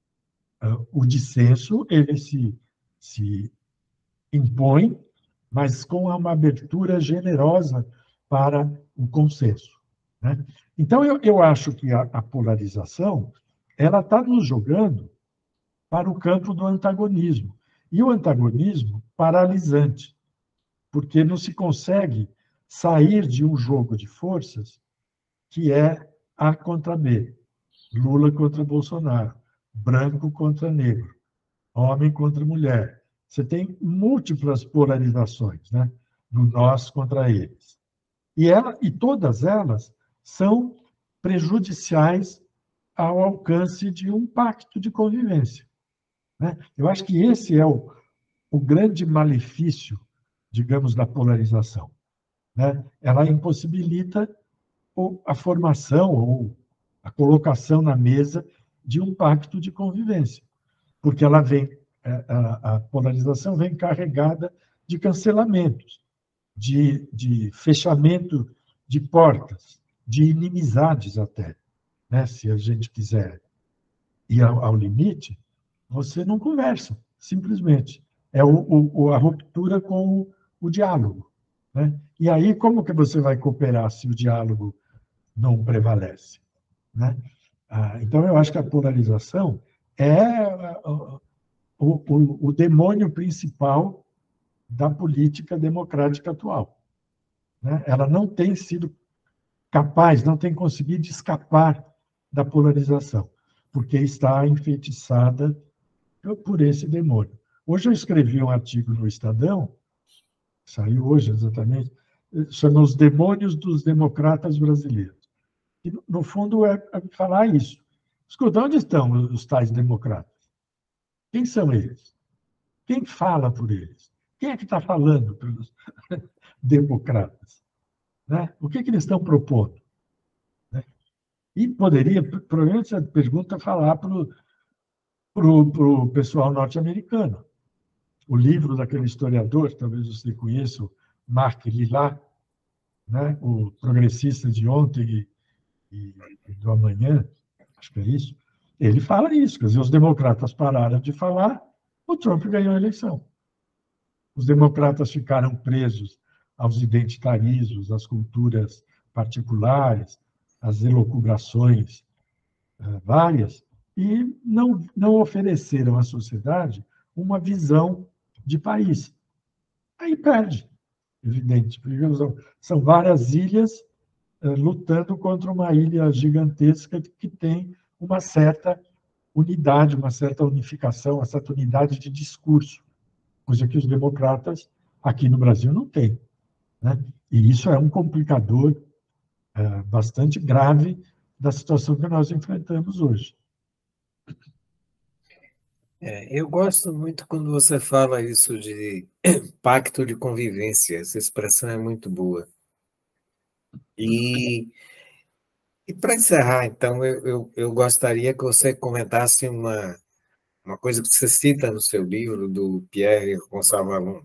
o dissenso ele se impõe, mas com uma abertura generosa para o consenso. Né? Então, eu acho que a polarização ela está nos jogando para o campo do antagonismo. E o antagonismo paralisante, porque não se consegue sair de um jogo de forças que é A contra B, Lula contra Bolsonaro, branco contra negro, homem contra mulher. Você tem múltiplas polarizações, né? Do nós contra eles. E todas elas são prejudiciais ao alcance de um pacto de convivência. Né? Eu acho que esse é o grande malefício, digamos, da polarização. Né? Ela impossibilita a formação ou a colocação na mesa de um pacto de convivência, porque ela a polarização vem carregada de cancelamentos, de fechamento de portas, de inimizades até. Né? Se a gente quiser ir ao limite, você não conversa, simplesmente. É a ruptura com o diálogo. Né? E aí, como que você vai cooperar se o diálogo não prevalece? Né? Então, eu acho que a polarização é o demônio principal da política democrática atual. Né? Ela não tem sido capaz, não tem conseguido escapar da polarização, porque está enfeitiçada por esse demônio. Hoje eu escrevi um artigo no Estadão, saiu hoje exatamente, chama Os Demônios dos Democratas Brasileiros. E, no fundo, é falar isso. Escuta, onde estão os tais democratas? Quem são eles? Quem fala por eles? Quem é que está falando pelos democratas? Né? O que eles estão propondo? Né? E poderia, provavelmente, essa pergunta falar para o pessoal norte-americano. O livro daquele historiador, talvez você conheça, Mark Lillard, né? O progressista de ontem e do amanhã, acho que é isso, ele fala isso, quer dizer, os democratas pararam de falar, o Trump ganhou a eleição. Os democratas ficaram presos aos identitarismos, às culturas particulares, às elucubrações várias, e não ofereceram à sociedade uma visão de país. Aí perde, evidente, porque são várias ilhas lutando contra uma ilha gigantesca que tem uma certa unidade, uma certa unificação, uma certa unidade de discurso, coisa que os democratas aqui no Brasil não têm. Né? E isso é um complicador bastante grave da situação que nós enfrentamos hoje. Eu gosto muito quando você fala isso de pacto de convivência, essa expressão é muito boa. E, e para encerrar, então, eu gostaria que você comentasse uma coisa que você cita no seu livro, do Pierre Gonçalves,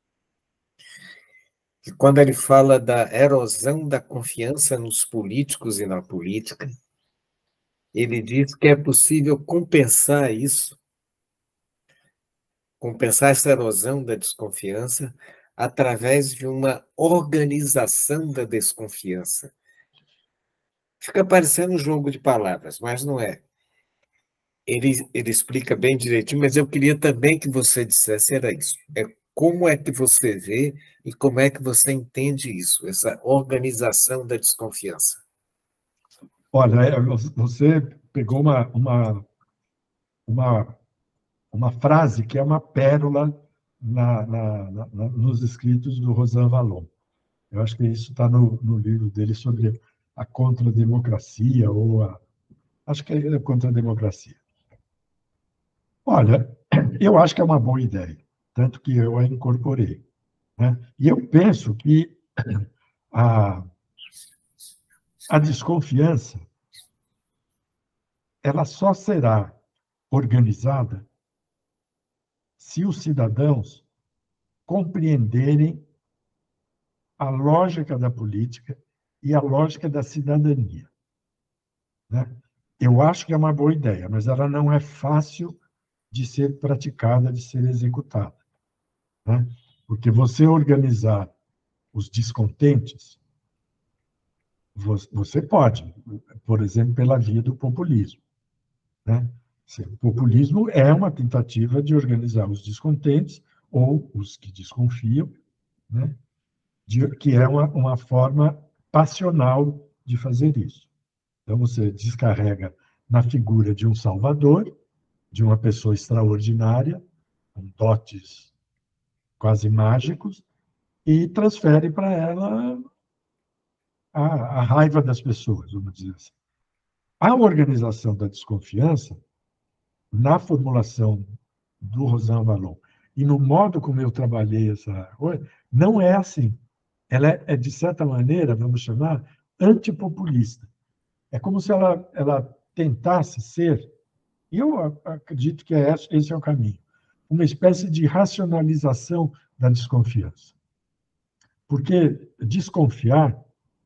que quando ele fala da erosão da confiança nos políticos e na política, ele diz que é possível compensar isso, compensar essa erosão da desconfiança através de uma organização da desconfiança. Fica parecendo um jogo de palavras, mas não é. Ele explica bem direitinho, mas eu queria também que você dissesse era isso. Como é que você vê e como é que você entende isso, essa organização da desconfiança? Olha, você pegou uma, uma frase que é uma pérola nos escritos do Rosan Vallon. Eu acho que isso está no livro dele sobre a contrademocracia, acho que é a contrademocracia. Olha, eu acho que é uma boa ideia, tanto que eu a incorporei. Né? E eu penso que a, a desconfiança ela só será organizada se os cidadãos compreenderem a lógica da política e a lógica da cidadania. Né? Eu acho que é uma boa ideia, mas ela não é fácil de ser praticada, de ser executada. Né? Porque você organizar os descontentes, você pode, por exemplo, pela via do populismo. Né? O populismo é uma tentativa de organizar os descontentes ou os que desconfiam, né? Que é uma forma passional de fazer isso. Então, você descarrega na figura de um salvador, de uma pessoa extraordinária, com dotes quase mágicos, e transfere para ela a raiva das pessoas, vamos dizer assim. A organização da desconfiança, na formulação do Rosan Vallon e no modo como eu trabalhei essa coisa, não é assim. Ela é, de certa maneira, vamos chamar, antipopulista. É como se ela tentasse ser, e eu acredito que esse é o caminho, uma espécie de racionalização da desconfiança. Porque desconfiar,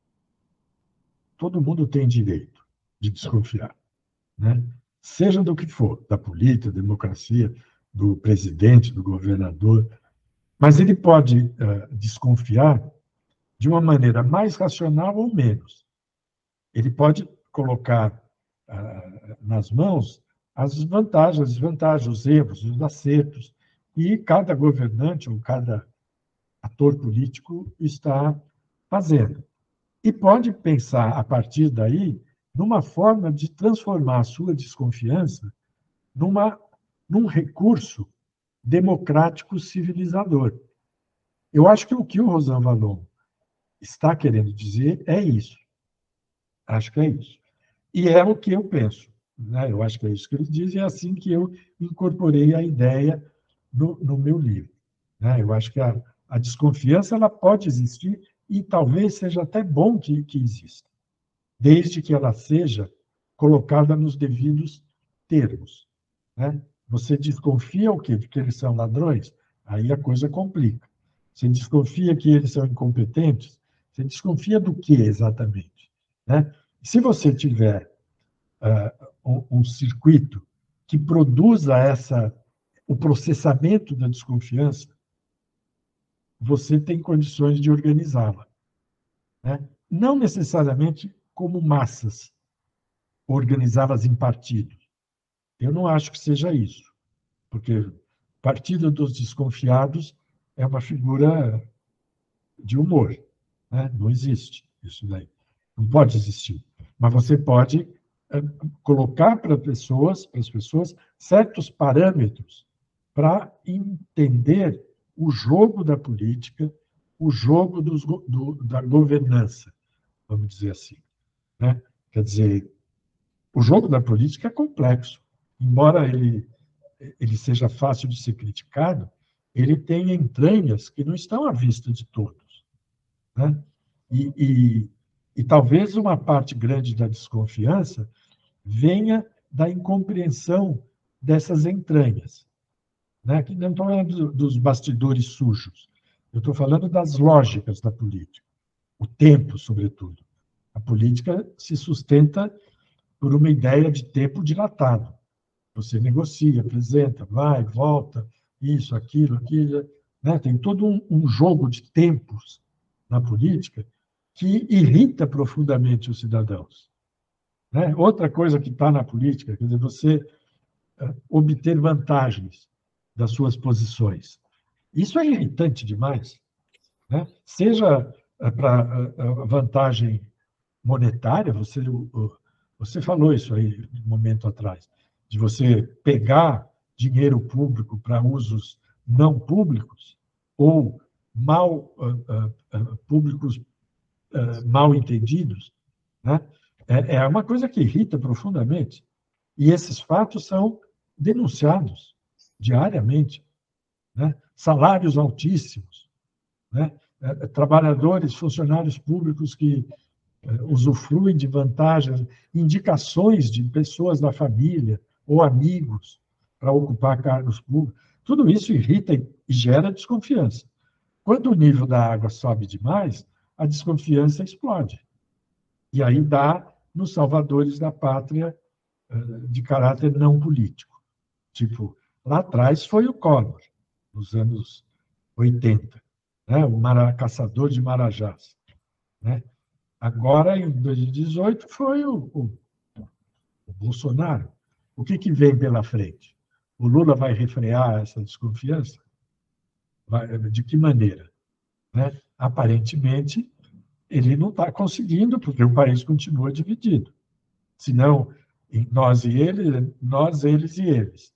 todo mundo tem direito de desconfiar, né? Seja do que for, da política, da democracia, do presidente, do governador, mas ele pode desconfiar de uma maneira mais racional ou menos. Ele pode colocar nas mãos as vantagens, as desvantagens, os erros, os acertos, e cada governante ou cada ator político está fazendo. E pode pensar, a partir daí, numa forma de transformar a sua desconfiança num recurso democrático civilizador. Eu acho que o Rosan Vallon está querendo dizer é isso. Acho que é isso. E é o que eu penso. Né? Eu acho que é isso que ele diz, e é assim que eu incorporei a ideia no meu livro. Né? Eu acho que a desconfiança ela pode existir e talvez seja até bom que exista, desde que ela seja colocada nos devidos termos. Né? Você desconfia o quê? De que eles são ladrões? Aí a coisa complica. Você desconfia que eles são incompetentes? Você desconfia do que exatamente? Né? Se você tiver um circuito que produza o processamento da desconfiança, você tem condições de organizá-la. Né? Não necessariamente como massas, organizá-las em partidos. Eu não acho que seja isso, porque partido dos desconfiados é uma figura de humor. Né? Não existe isso daí. Não pode existir. Mas você pode colocar para as pessoas certos parâmetros para entender o jogo da política, o jogo da governança, vamos dizer assim. Né? Quer dizer, o jogo da política é complexo. Embora ele ele seja fácil de ser criticado, ele tem entranhas que não estão à vista de todos, né? E talvez uma parte grande da desconfiança venha da incompreensão dessas entranhas, né? Que não estou falando dos bastidores sujos, eu estou falando das lógicas da política, o tempo, sobretudo. A política se sustenta por uma ideia de tempo dilatado. Você negocia, apresenta, vai, volta, isso, aquilo, né? Tem todo um jogo de tempos na política que irrita profundamente os cidadãos, né? Outra coisa que está na política, quer dizer, você obter vantagens das suas posições. Isso é irritante demais, né? Seja para vantagem monetária, você falou isso aí um momento atrás, de você pegar dinheiro público para usos não públicos ou públicos mal entendidos, né? É uma coisa que irrita profundamente. E esses fatos são denunciados diariamente, né? Salários altíssimos, né? Trabalhadores, funcionários públicos que usufruem de vantagens, indicações de pessoas da família ou amigos para ocupar cargos públicos. Tudo isso irrita e gera desconfiança. Quando o nível da água sobe demais, a desconfiança explode. E aí dá nos salvadores da pátria de caráter não político. Tipo, lá atrás foi o Collor, nos anos 80, né? O caçador de marajás, né? Agora, em 2018, foi o Bolsonaro. O que vem pela frente? O Lula vai refrear essa desconfiança? De que maneira? Né? Aparentemente, ele não está conseguindo, porque o país continua dividido. Senão, em nós e eles, nós, eles e eles.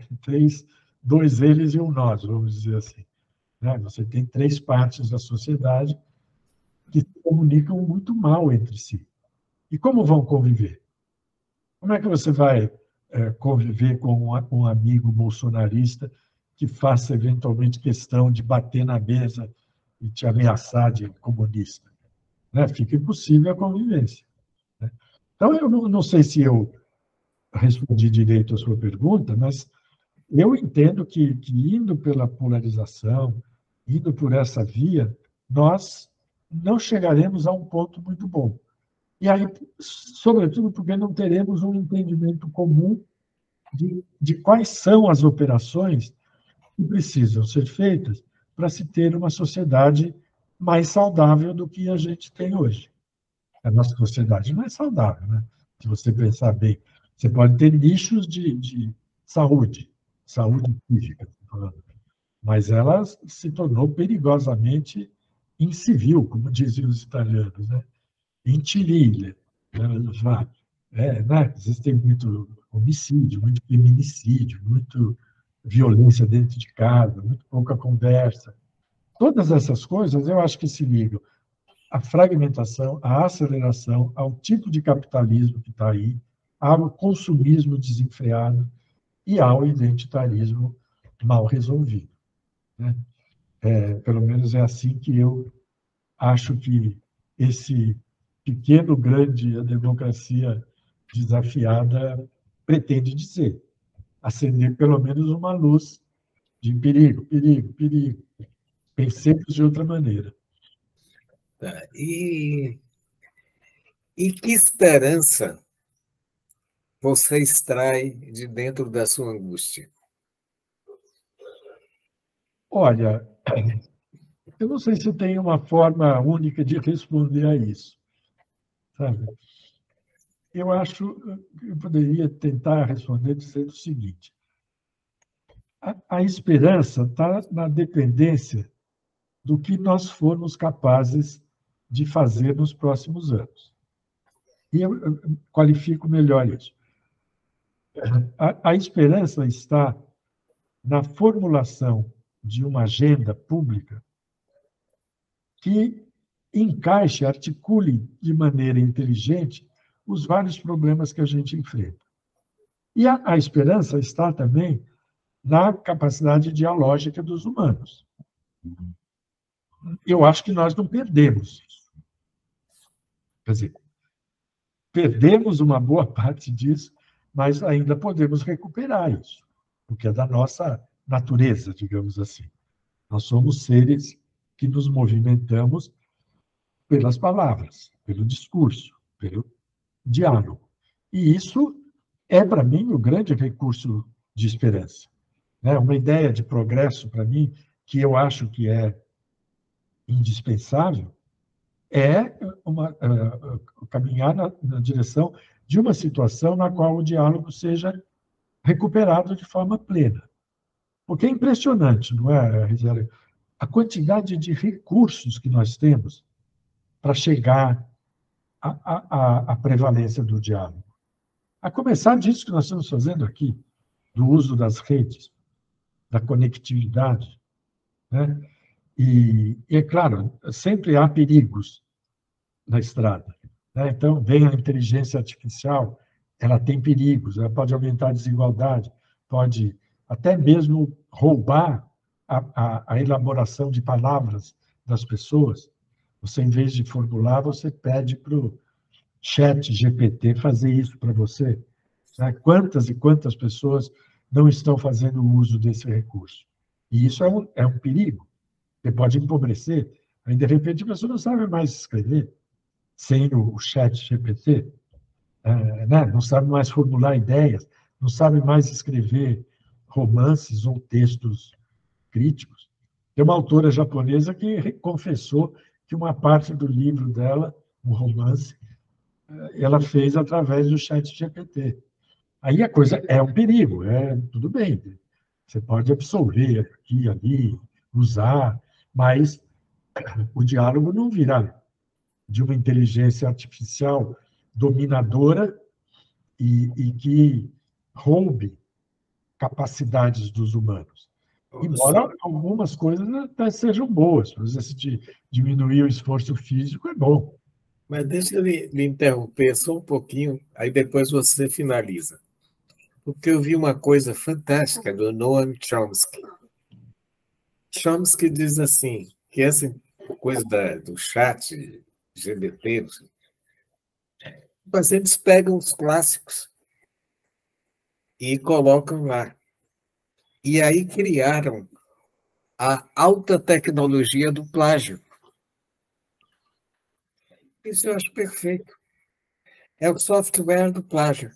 Dois eles e um nós, vamos dizer assim. Você tem três partes da sociedade que se comunicam muito mal entre si. E como vão conviver? Como é que você vai conviver com um amigo bolsonarista que faça, eventualmente, questão de bater na mesa e te ameaçar de comunista? Fica impossível a convivência. Então, eu não sei se eu respondi direito a sua pergunta, mas eu entendo que indo pela polarização, indo por essa via, nós não chegaremos a um ponto muito bom. E aí, sobretudo, porque não teremos um entendimento comum de quais são as operações que precisam ser feitas para se ter uma sociedade mais saudável do que a gente tem hoje. A nossa sociedade não é saudável, né? Se você pensar bem, você pode ter nichos de saúde física, mas ela se tornou perigosamente incivil, como diziam os italianos, né? Intililha. Existem muito homicídio, muito feminicídio, muito violência dentro de casa, muito pouca conversa. Todas essas coisas eu acho que se ligam à fragmentação, à aceleração, ao tipo de capitalismo que está aí, ao consumismo desenfreado e ao identitarismo mal resolvido, né? Pelo menos é assim que eu acho que esse pequeno, grande, a democracia desafiada pretende dizer. Acender pelo menos uma luz de perigo, perigo, perigo. Pensemos de outra maneira. Tá. E que esperança você extrai de dentro da sua angústia? Olha, eu não sei se tem uma forma única de responder a isso, sabe? Eu acho que eu poderia tentar responder dizendo o seguinte: a esperança está na dependência do que nós formos capazes de fazer nos próximos anos. E eu qualifico melhor isso. A esperança está na formulação de uma agenda pública que encaixe, articule de maneira inteligente os vários problemas que a gente enfrenta. E a esperança está também na capacidade dialógica dos humanos. Eu acho que nós não perdemos isso. Quer dizer, perdemos uma boa parte disso, mas ainda podemos recuperar isso, porque é da nossa natureza, digamos assim. Nós somos seres que nos movimentamos pelas palavras, pelo discurso, pelo diálogo. E isso é, para mim, o grande recurso de esperança. Uma ideia de progresso, para mim, que eu acho que é indispensável, é caminhar na direção de uma situação na qual o diálogo seja recuperado de forma plena. Porque é impressionante, não é, Rizeli? A quantidade de recursos que nós temos para chegar à prevalência do diálogo. A começar disso que nós estamos fazendo aqui, do uso das redes, da conectividade, né? E é claro, sempre há perigos na estrada, né? Então, vem a inteligência artificial, ela tem perigos, ela pode aumentar a desigualdade, pode até mesmo roubar a elaboração de palavras das pessoas. Você, em vez de formular, você pede para o chat GPT fazer isso para você. Né? Quantas e quantas pessoas não estão fazendo uso desse recurso? E isso é um perigo. Você pode empobrecer. Aí, de repente, a pessoa não sabe mais escrever sem o chat GPT, né? Não sabe mais formular ideias, não sabe mais escrever romances ou textos críticos. Tem uma autora japonesa que confessou que uma parte do livro dela, um romance, ela fez através do chat GPT. Aí a coisa é um perigo, tudo bem. Você pode absorver aqui e ali, usar, mas o diálogo não virá de uma inteligência artificial dominadora e que roube capacidades dos humanos. Embora algumas coisas até sejam boas. Por exemplo, se diminuir o esforço físico, é bom. Mas deixa eu lhe interromper só um pouquinho, aí depois você finaliza. Porque eu vi uma coisa fantástica do Noam Chomsky. Chomsky diz assim, que essa coisa do chat GPT, mas eles pegam os clássicos e colocam lá. E aí criaram a alta tecnologia do plágio. Isso eu acho perfeito. É o software do plágio.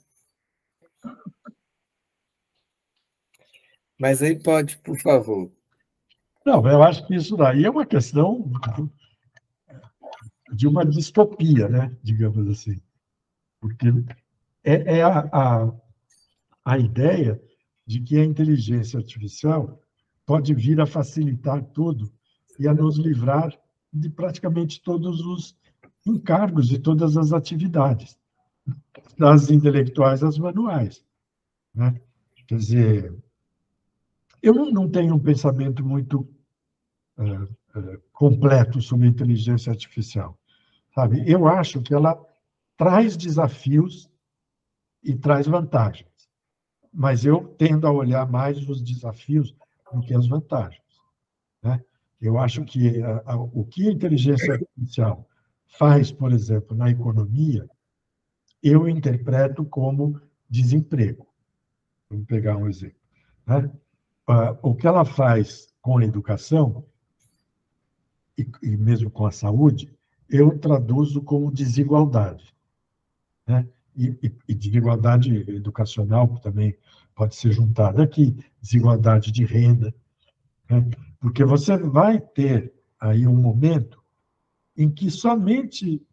Mas aí pode, por favor. Não, eu acho que isso daí é uma questão de uma distopia, né? Digamos assim. Porque é a ideia de que a inteligência artificial pode vir a facilitar tudo e a nos livrar de praticamente todos os encargos e todas as atividades, das intelectuais às manuais, né? Quer dizer, eu não tenho um pensamento muito completo sobre a inteligência artificial, sabe? Eu acho que ela traz desafios e traz vantagens, mas eu tendo a olhar mais os desafios do que as vantagens, né? Eu acho que o que a inteligência artificial faz, por exemplo, na economia, eu interpreto como desemprego. Vamos pegar um exemplo, né? O que ela faz com a educação e mesmo com a saúde, eu traduzo como desigualdade, né? E desigualdade educacional também pode ser juntada aqui, desigualdade de renda, né? Porque você vai ter aí um momento em que somente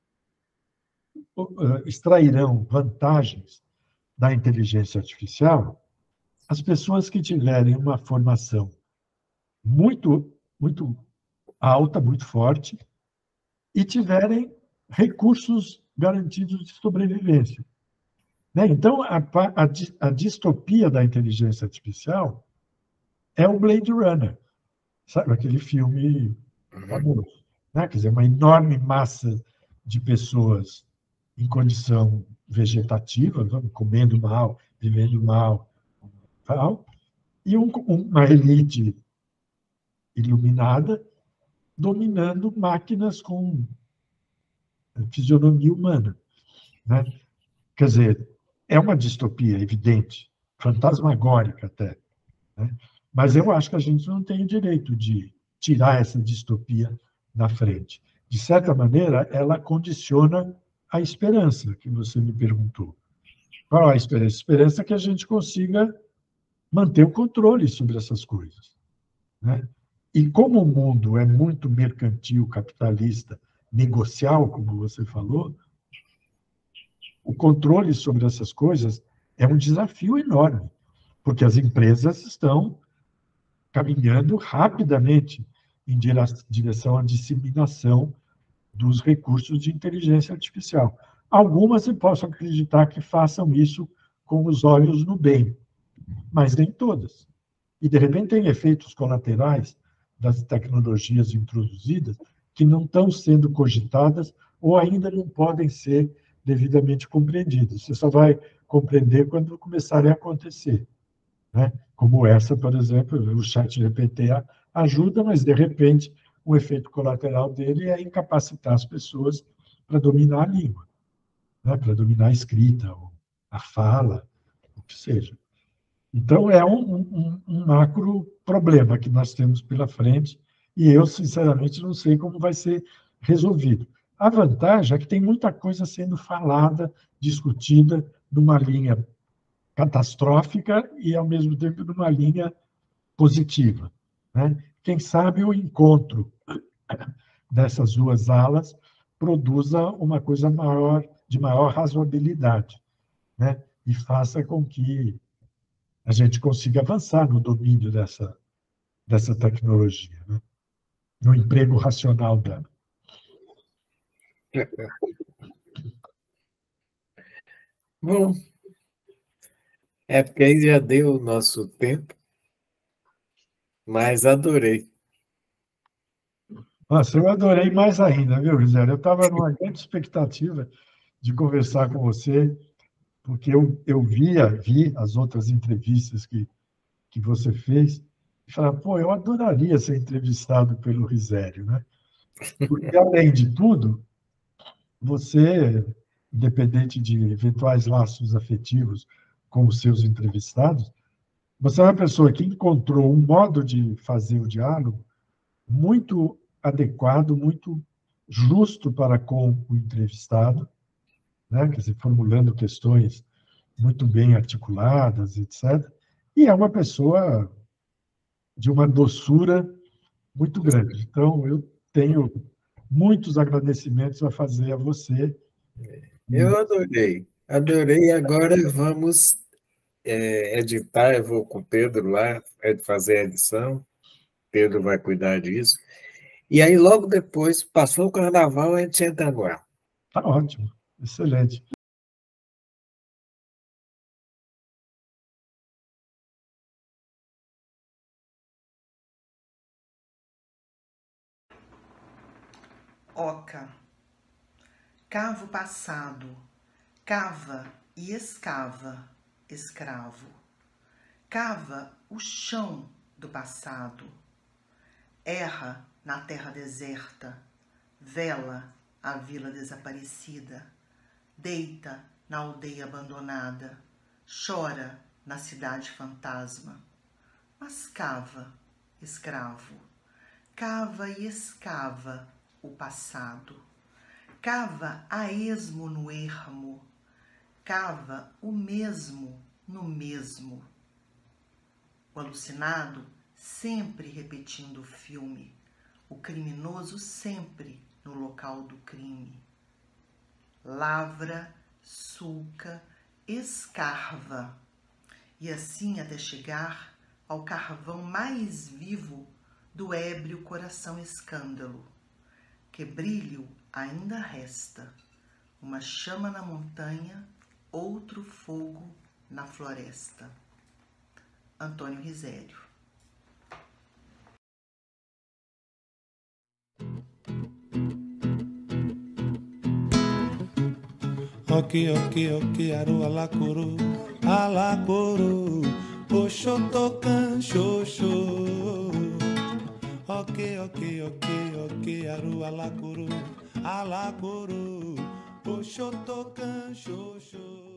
extrairão vantagens da inteligência artificial as pessoas que tiverem uma formação muito, muito alta, muito forte, e tiverem recursos garantidos de sobrevivência, né? Então, a distopia da inteligência artificial é o Blade Runner, sabe? Aquele filme famoso, né? Quer dizer, uma enorme massa de pessoas em condição vegetativa, comendo mal, vivendo mal, tal, e uma elite iluminada dominando máquinas com fisionomia humana, né? Quer dizer, é uma distopia evidente, fantasmagórica até, né? Mas eu acho que a gente não tem o direito de tirar essa distopia da frente. De certa maneira, ela condiciona a esperança que você me perguntou. Qual a esperança? A esperança é que a gente consiga manter o controle sobre essas coisas, né? E como o mundo é muito mercantil, capitalista, negocial, como você falou, o controle sobre essas coisas é um desafio enorme, porque as empresas estão caminhando rapidamente em direção à disseminação dos recursos de inteligência artificial. Algumas eu posso acreditar que façam isso com os olhos no bem, mas nem todas. E, de repente, tem efeitos colaterais das tecnologias introduzidas que não estão sendo cogitadas ou ainda não podem ser devidamente compreendidas. Você só vai compreender quando começarem a acontecer, né? Como essa, por exemplo, o ChatGPT ajuda, mas, de repente, o efeito colateral dele é incapacitar as pessoas para dominar a língua, né? Para dominar a escrita, a fala, o que seja. Então, é um macro problema que nós temos pela frente e eu, sinceramente, não sei como vai ser resolvido. A vantagem é que tem muita coisa sendo falada, discutida, numa linha catastrófica e, ao mesmo tempo, numa linha positiva, né? Quem sabe o encontro dessas duas alas produza uma coisa maior, de maior razoabilidade, né? E faça com que a gente consiga avançar no domínio dessa tecnologia, né? No emprego racional dela. Bom, é porque aí já deu o nosso tempo, mas adorei. Nossa, eu adorei mais ainda, viu, Gisele? Eu estava numa grande expectativa de conversar com você, porque eu vi as outras entrevistas que você fez, e falava, pô, eu adoraria ser entrevistado pelo Risério, né? Porque, além de tudo, você, independente de eventuais laços afetivos com os seus entrevistados, você é uma pessoa que encontrou um modo de fazer o diálogo muito adequado, muito justo para com o entrevistado, né? Quer dizer, formulando questões muito bem articuladas, etc. E é uma pessoa de uma doçura muito grande. Então, eu tenho muitos agradecimentos a fazer a você. Eu adorei. Adorei. Agora vamos editar. Eu vou com o Pedro lá fazer a edição. Pedro vai cuidar disso. E aí, logo depois, passou o carnaval, a gente entra no ar. Está ótimo, excelente. Oca. Cava o passado, cava e escava, escravo. Cava o chão do passado. Erra na terra deserta, vela a vila desaparecida. Deita na aldeia abandonada, chora na cidade fantasma. Mas cava, escravo, cava e escava o passado. Cava a esmo no ermo, cava o mesmo no mesmo. O alucinado sempre repetindo o filme, o criminoso sempre no local do crime. Lavra, sulca, escarva, e assim até chegar ao carvão mais vivo do ébrio coração escândalo, que brilho ainda resta, uma chama na montanha, outro fogo na floresta. Antônio Risério. Oki, oki, oki, aru, alacuru, alacuru. Oxotocan, xoxô. Ok, ok, ok, ok, aru, alacuru, alacuru. Oxotocan, xoxô.